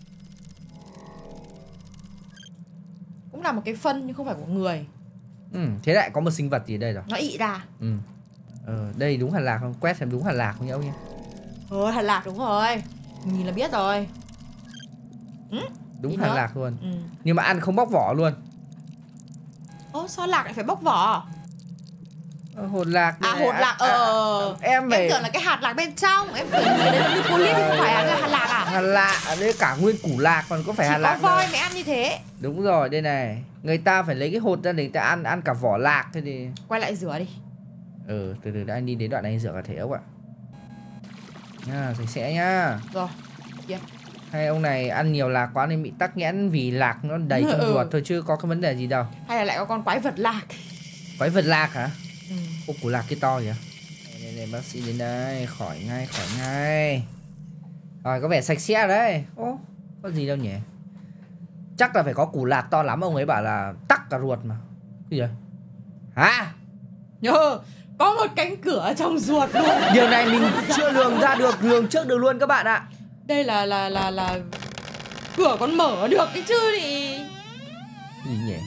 Cũng là một cái phân nhưng không phải của người. Ừ, thế lại có một sinh vật gì ở đây rồi. Nó ị ra. Ừ. Ờ, đây đúng hạt lạc không? Quét xem đúng hạt lạc không nhá ông nhá. Ờ, hạt lạc đúng rồi. Nhìn là biết rồi. Ừ, đúng hạt nữa. Lạc luôn. Ừ. Nhưng mà ăn không bóc vỏ luôn. Ơ, sao lạc lại phải bóc vỏ? Ờ, hột lạc. À, hột lạc, à, ờ à, em phải... em tưởng là cái hạt lạc bên trong. Em tưởng là đấy là polyp, không phải là hạt lạc à? Hạt lạc, ở đây cả nguyên củ lạc còn có phải chỉ hạt lạc. Chỉ có voi mới ăn như thế. Đúng rồi, đây này. Người ta phải lấy cái hột ra để người ta ăn, ăn cả vỏ lạc. Thế thì... Quay lại rửa đi. Ừ, từ từ đã anh đi đến đoạn này rửa cả thể ốc ạ. Nha, sạch sẽ nhá. Rồi, yeah. Hay ông này ăn nhiều lạc quá nên bị tắc nghẽn vì lạc nó đầy trong ừ. ruột thôi chứ có cái vấn đề gì đâu. Hay là lại có con quái vật lạc. Quái vật lạc hả? Ừ. Ô, củ lạc cái to vậy. Này, này, Đây, bác sĩ đến đây, khỏi ngay, khỏi ngay. Rồi, có vẻ sạch sẽ đấy. Ô, có gì đâu nhỉ? Chắc là phải có củ lạc to lắm, ông ấy bảo là tắc cả ruột mà. Cái gì vậy? Hả? Nhờ, có một cánh cửa trong ruột luôn. Điều này mình chưa lường ra được, lường trước được luôn các bạn ạ. Đây là là là là cửa còn mở được cái chứ thì. Gì nhỉ?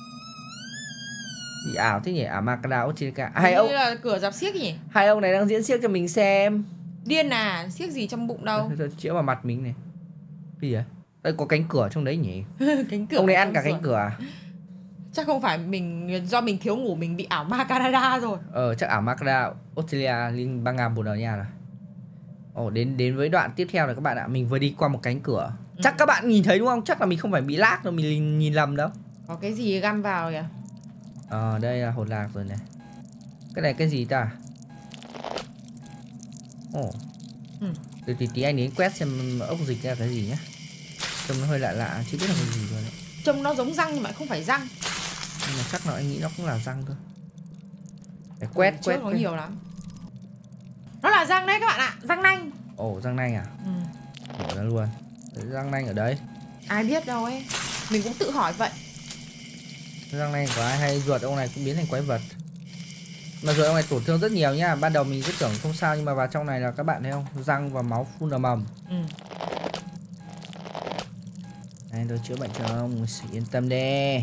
Gì ảo thế nhỉ? À Makada Ochika. Hay ông là cửa dạp xiếc nhỉ? Hai ông này đang diễn xiếc cho mình xem. Điên à, xiếc gì trong bụng đâu. Thôi, chĩa vào mặt mình này. Cái gì vậy? Đây có cánh cửa trong đấy nhỉ? Cánh cửa. Ông này ăn cả cánh cửa à? Chắc không phải mình do mình thiếu ngủ, mình bị ảo ma Canada rồi. Ờ chắc ảo Makada Australia Liên bang Nga Bồ Đào Nha rồi. Ồ đến đến với đoạn tiếp theo này các bạn ạ. Mình vừa đi qua một cánh cửa. Ừ. Chắc các bạn nhìn thấy đúng không? Chắc là mình không phải bị lag đâu, mình nhìn lầm đâu. Có cái gì găm vào kìa. Ờ đây là hột lạc rồi này. Cái này cái gì ta? Ồ. Ừ. Từ tí tí anh đến quét xem ốc dịch ra cái gì nhé. Trông nó hơi lạ lạ, chứ biết là cái gì rồi đấy. Trông nó giống răng nhưng mà không phải răng. Nhưng mà chắc là anh nghĩ nó cũng là răng thôi. Để quét ừ, quét nó nhiều lắm. Nó là răng đấy các bạn ạ, răng nanh. Ồ răng nanh à? Ừ. Bỏ ra luôn. Đấy, răng nanh ở đấy. Ai biết đâu ấy. Mình cũng tự hỏi vậy. Răng nanh của ai hay ruột ông này cũng biến thành quái vật. Mà ruột ông này tổn thương rất nhiều nhá. Ban đầu mình cứ tưởng không sao nhưng mà vào trong này là các bạn thấy không? Răng và máu phun ầm ầm. Ừ. Đây tôi chữa bệnh cho ông, yên tâm đi.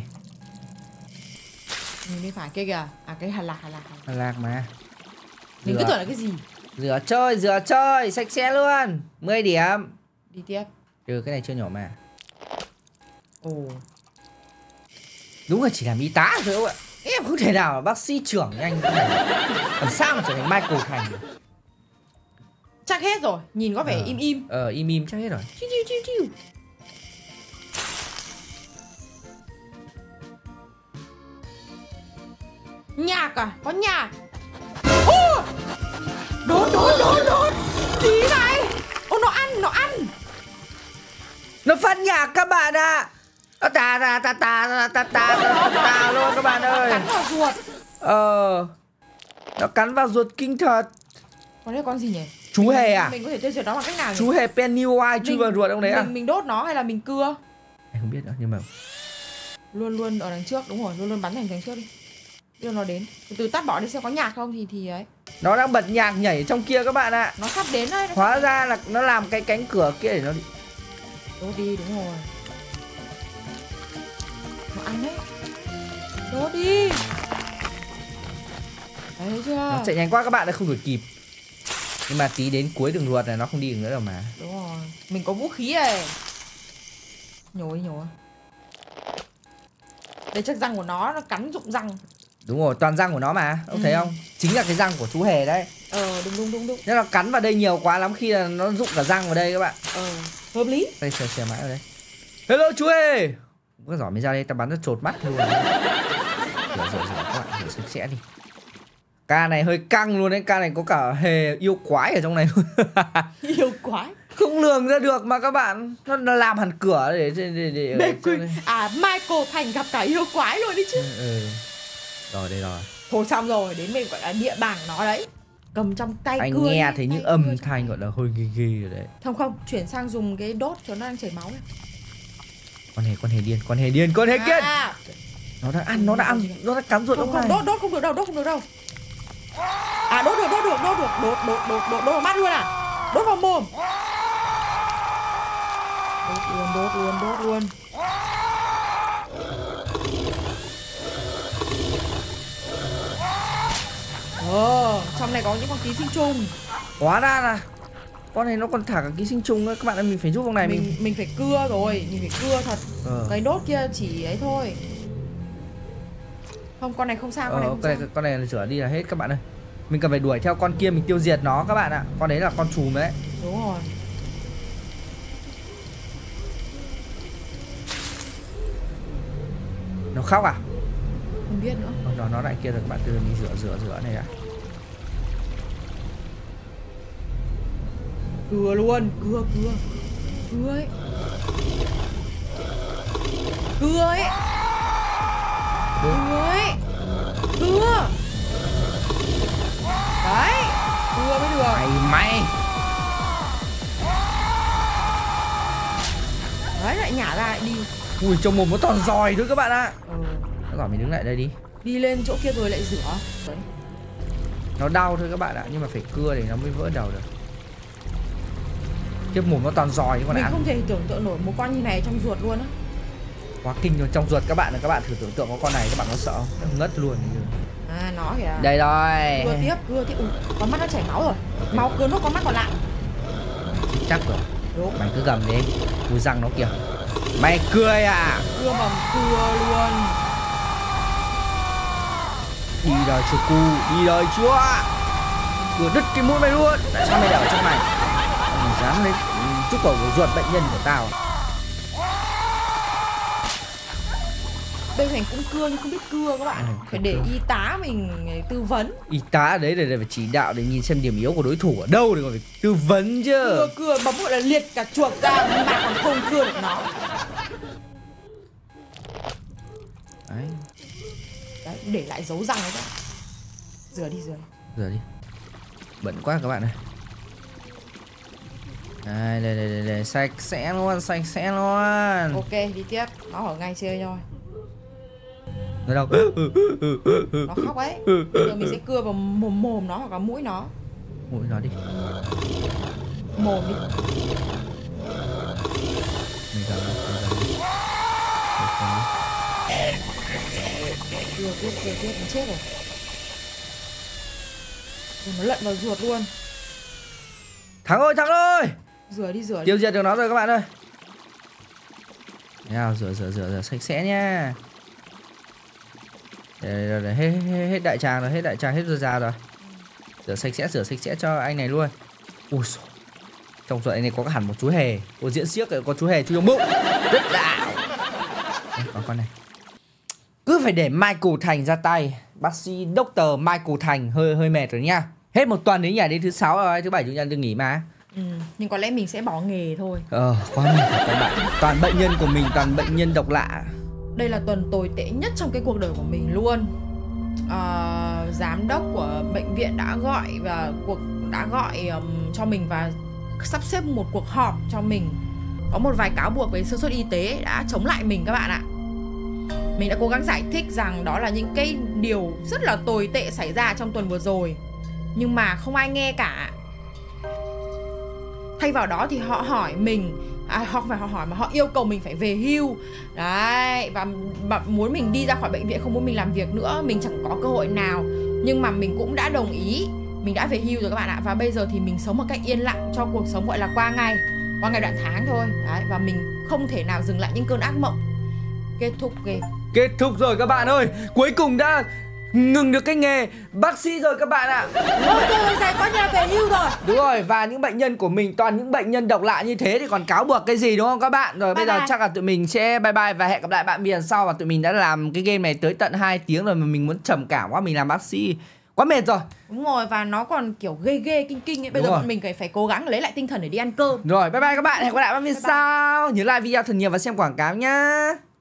Mình đi phải kia kìa. À cái Hà Lạc, Hà Lạc. Hà Lạc mà. Mình cứ tưởng là cái gì. Rửa chơi, rửa chơi, sạch sẽ luôn. mười điểm. Đi tiếp. Ừ cái này chưa nhỏ mà. Ồ. Đúng là chỉ làm y tá thôi không ạ. Em không thể nào bác sĩ trưởng như anh này. Làm sao mà trở thành Michael Thành. Chắc hết rồi, nhìn có vẻ ờ. im im. Ờ im im chắc hết rồi. Chiu chiu chiu chiu. Nhạc à? Có nhạc. Ô! Đốt đốt đốt đốt. Gì này? Ô nó ăn, nó ăn. Nó phát nhạc các bạn ạ. À. Nó tà tà tà tà tà tà tà tà luôn các bạn ơi. Nó cắn vào ruột. Ờ. Nó cắn vào ruột kinh thật. Con đấy con gì nhỉ? Chú hề à? Mình có thể tiêu diệt nó bằng cách nào nhỉ? Chú hề Pennywise chui vào ruột ông đấy à? Mình mình đốt nó hay là mình cưa? Em không biết nữa nhưng mà luôn luôn ở đằng trước, đúng rồi, luôn luôn bắn thành đằng trước đi. Đưa nó đến. Từ từ tắt bỏ đi xem có nhạc không thì thì ấy. nó đang bật nhạc nhảy ở trong kia các bạn ạ. À. Nó sắp đến đấy. Hóa ra là nó làm cái cánh cửa kia để nó đi. Đốt đi, đúng rồi. Nó ăn đấy. Đốt đi. Đấy, thấy chưa? Nó chạy nhanh quá các bạn đã không đuổi kịp. Nhưng mà tí đến cuối đường ruột này nó không đi được nữa đâu mà. Đúng rồi. Mình có vũ khí này. Nhồi nhồi. Đây chắc răng của nó, nó cắn rụng răng. Đúng rồi, toàn răng của nó mà. Ông ừ. thấy không? Chính là cái răng của chú hề đấy. Ờ, đúng đúng đúng đúng. Nếu nó cắn vào đây nhiều quá lắm khi là nó rụng cả răng vào đây các bạn. Ờ, hợp lý. Đây, sờ sờ mãi ở đây. Hello chú hề. Có giỏi mới ra đây, ta bắn nó chột mắt luôn. Rửa rửa rửa các bạn, rửa sạch sẽ đi. Ca này hơi căng luôn đấy, ca này có cả hề yêu quái ở trong này luôn. Yêu quái? Không lường ra được mà các bạn. Nó làm hẳn cửa để để để, để, để quỷ... À Michael Thành gặp cả yêu quái luôn đi chứ. Ừ, ừ. Rồi đây rồi. Thôi xong rồi, đến mình gọi là địa bàn nó đấy. Cầm trong tay anh cưa. Anh nghe thấy những âm thanh gọi là hơi ghê ghê rồi đấy. Không không, chuyển sang dùng cái đốt cho nó đang chảy máu này. Con hề con hề điên, con hề điên, con hề kiên. À. Nó đã ăn, nó đã ăn, nó đã cắn ruột không, ông không, này. Đốt đốt không được đâu, đốt không được đâu. À đốt được, đốt được, đốt được, đốt đốt đốt đốt đốt vào mắt luôn à? Đốt vào mồm. Đốt luôn, đốt luôn, đốt luôn. Ờ, trong này có những con ký sinh trùng. Hóa ra là con này nó còn thả cả ký sinh trùng nữa các bạn ơi, mình phải giúp con này mình mình mình phải cưa rồi, mình phải cưa thật. Ờ. Cái đốt kia chỉ ấy thôi. Không, con này không sao, con ờ, này không con sao. này, con này rửa đi là hết các bạn ơi. Mình cần phải đuổi theo con kia, mình tiêu diệt nó các bạn ạ. Con đấy là con trùm đấy. Đúng rồi. Nó khóc à? Không biết nữa. Ờ, nó nó lại kia rồi các bạn, từ từ mình rửa rửa rửa này đã. Cưa luôn, cưa cưa. Cưa ấy. Cưa ấy. Cưa ấy. Cưa. Đấy. cưa mới được. Mày mày. Đấy, lại nhả ra lại đi. Ui, trong mồm nó toàn giòi thôi các bạn ạ. Ừ. Nó bảo mình đứng lại đây đi. Đi lên chỗ kia rồi lại rửa. Đấy. Nó đau thôi các bạn ạ, nhưng mà phải cưa để nó mới vỡ đầu được. Cái mồm nó toàn giòi chứ còn Mình ăn. không thể tưởng tượng nổi một con như này trong ruột luôn á. Quá kinh rồi, trong ruột các bạn, các bạn thử tưởng tượng có con này các bạn có sợ không? Nó ngất luôn. À, nó kìa. Đây rồi. Cưa tiếp, cưa tiếp. Ui, con mắt nó chảy máu rồi. Máu cưa nốt con mắt còn lại. Chắc rồi. Đúng. Mày cứ gầm đi. Ui răng nó kìa. Mày cười à? Cưa bằng cưa luôn. Đi đời chưa cu, đi đời chưa? Cưa đứt cái mũi mày luôn. Tại sao mày để ở trong này? Mày dám lấy chút cổ của ruột bệnh nhân của tao. Bên Thành cũng cưa nhưng không biết cưa các bạn. Ừ, phải để cưa. y tá mình tư vấn. Y tá ở đấy để, để phải chỉ đạo để nhìn xem điểm yếu của đối thủ ở đâu để còn phải tư vấn chứ. Cưa cưa bấm một là liệt cả chuột ra mà còn không cưa được nó. Đấy. Đấy, để lại dấu răng đấy. Rửa đi rửa. Rửa đi. Bẩn quá các bạn ơi. Đây, đây, đây, đây, đây, sạch sẽ luôn, sạch sẽ luôn. Ok, đi tiếp. Nó ở ngay chơi thôi. Nó đâu? Nó khóc ấy. Bây giờ mình sẽ cưa vào mồm mồm nó hoặc là mũi nó. Mũi nó đi. Mồm đi. Mình cầm đi, mình cầm đi. Cưa tiếp, cưa tiếp, nó chết rồi. Rồi nó lận vào ruột luôn. Thắng ơi, thắng ơi. Rửa đi, rửa đi. Tiêu diệt được nó rồi các bạn ơi. Nào, rửa, rửa, rửa, rửa sạch sẽ nha. Đây, đây, đây, hết, hết, hết đại tràng rồi, hết đại tràng, hết rồi ra rồi. Rửa sạch sẽ, rửa sạch sẽ cho anh này luôn. Ui xồi. Trong ruột anh này có hẳn một chú hề. Ủa diễn xiếc có chú hề chú trong bụng. Rất đạo. Đây, có con này. Cứ phải để Michael Thành ra tay. Bác sĩ Doctor Michael Thành hơi hơi mệt rồi nha. Hết một tuần đến nhà đến thứ sáu rồi, thứ bảy chủ nhật đừng nghỉ mà. Ừ, nhưng có lẽ mình sẽ bỏ nghề thôi. Ờ, quá mệt rồi các bạn. Toàn bệnh nhân của mình, toàn bệnh nhân độc lạ. Đây là tuần tồi tệ nhất trong cái cuộc đời của mình luôn. à, Giám đốc của bệnh viện đã gọi và cuộc đã gọi um, cho mình và sắp xếp một cuộc họp cho mình. Có một vài cáo buộc về sơ suất y tế đã chống lại mình các bạn ạ. Mình đã cố gắng giải thích rằng đó là những cái điều rất là tồi tệ xảy ra trong tuần vừa rồi, nhưng mà không ai nghe cả. Thay vào đó thì họ hỏi mình, à, họ không phải họ hỏi mà họ yêu cầu mình phải về hưu. Đấy, và, và muốn mình đi ra khỏi bệnh viện, không muốn mình làm việc nữa. Mình chẳng có cơ hội nào. Nhưng mà mình cũng đã đồng ý. Mình đã về hưu rồi các bạn ạ. Và bây giờ thì mình sống một cách yên lặng cho cuộc sống gọi là qua ngày, qua ngày đoạn tháng thôi. Đấy, và mình không thể nào dừng lại những cơn ác mộng. Kết thúc ghê. Kết thúc rồi các bạn ơi. Cuối cùng đã ngừng được cái nghề bác sĩ rồi các bạn ạ. Ôi trời ơi, có nhà về hưu rồi. Đúng rồi, và những bệnh nhân của mình toàn những bệnh nhân độc lạ như thế thì còn cáo buộc cái gì đúng không các bạn? Rồi Bye bây giờ bye. chắc là tụi mình sẽ bye bye và hẹn gặp lại bạn lần sau. Và tụi mình đã làm cái game này tới tận hai tiếng rồi mà mình muốn trầm cảm quá, mình làm bác sĩ quá mệt rồi. Đúng rồi, và nó còn kiểu ghê ghê kinh kinh ấy. Bây Đúng giờ rồi. bọn mình phải phải cố gắng lấy lại tinh thần để đi ăn cơm. Rồi bye bye các bạn, hẹn gặp lại bạn lần Bye bye. sau. Nhớ like video thật nhiều và xem quảng cáo nhá.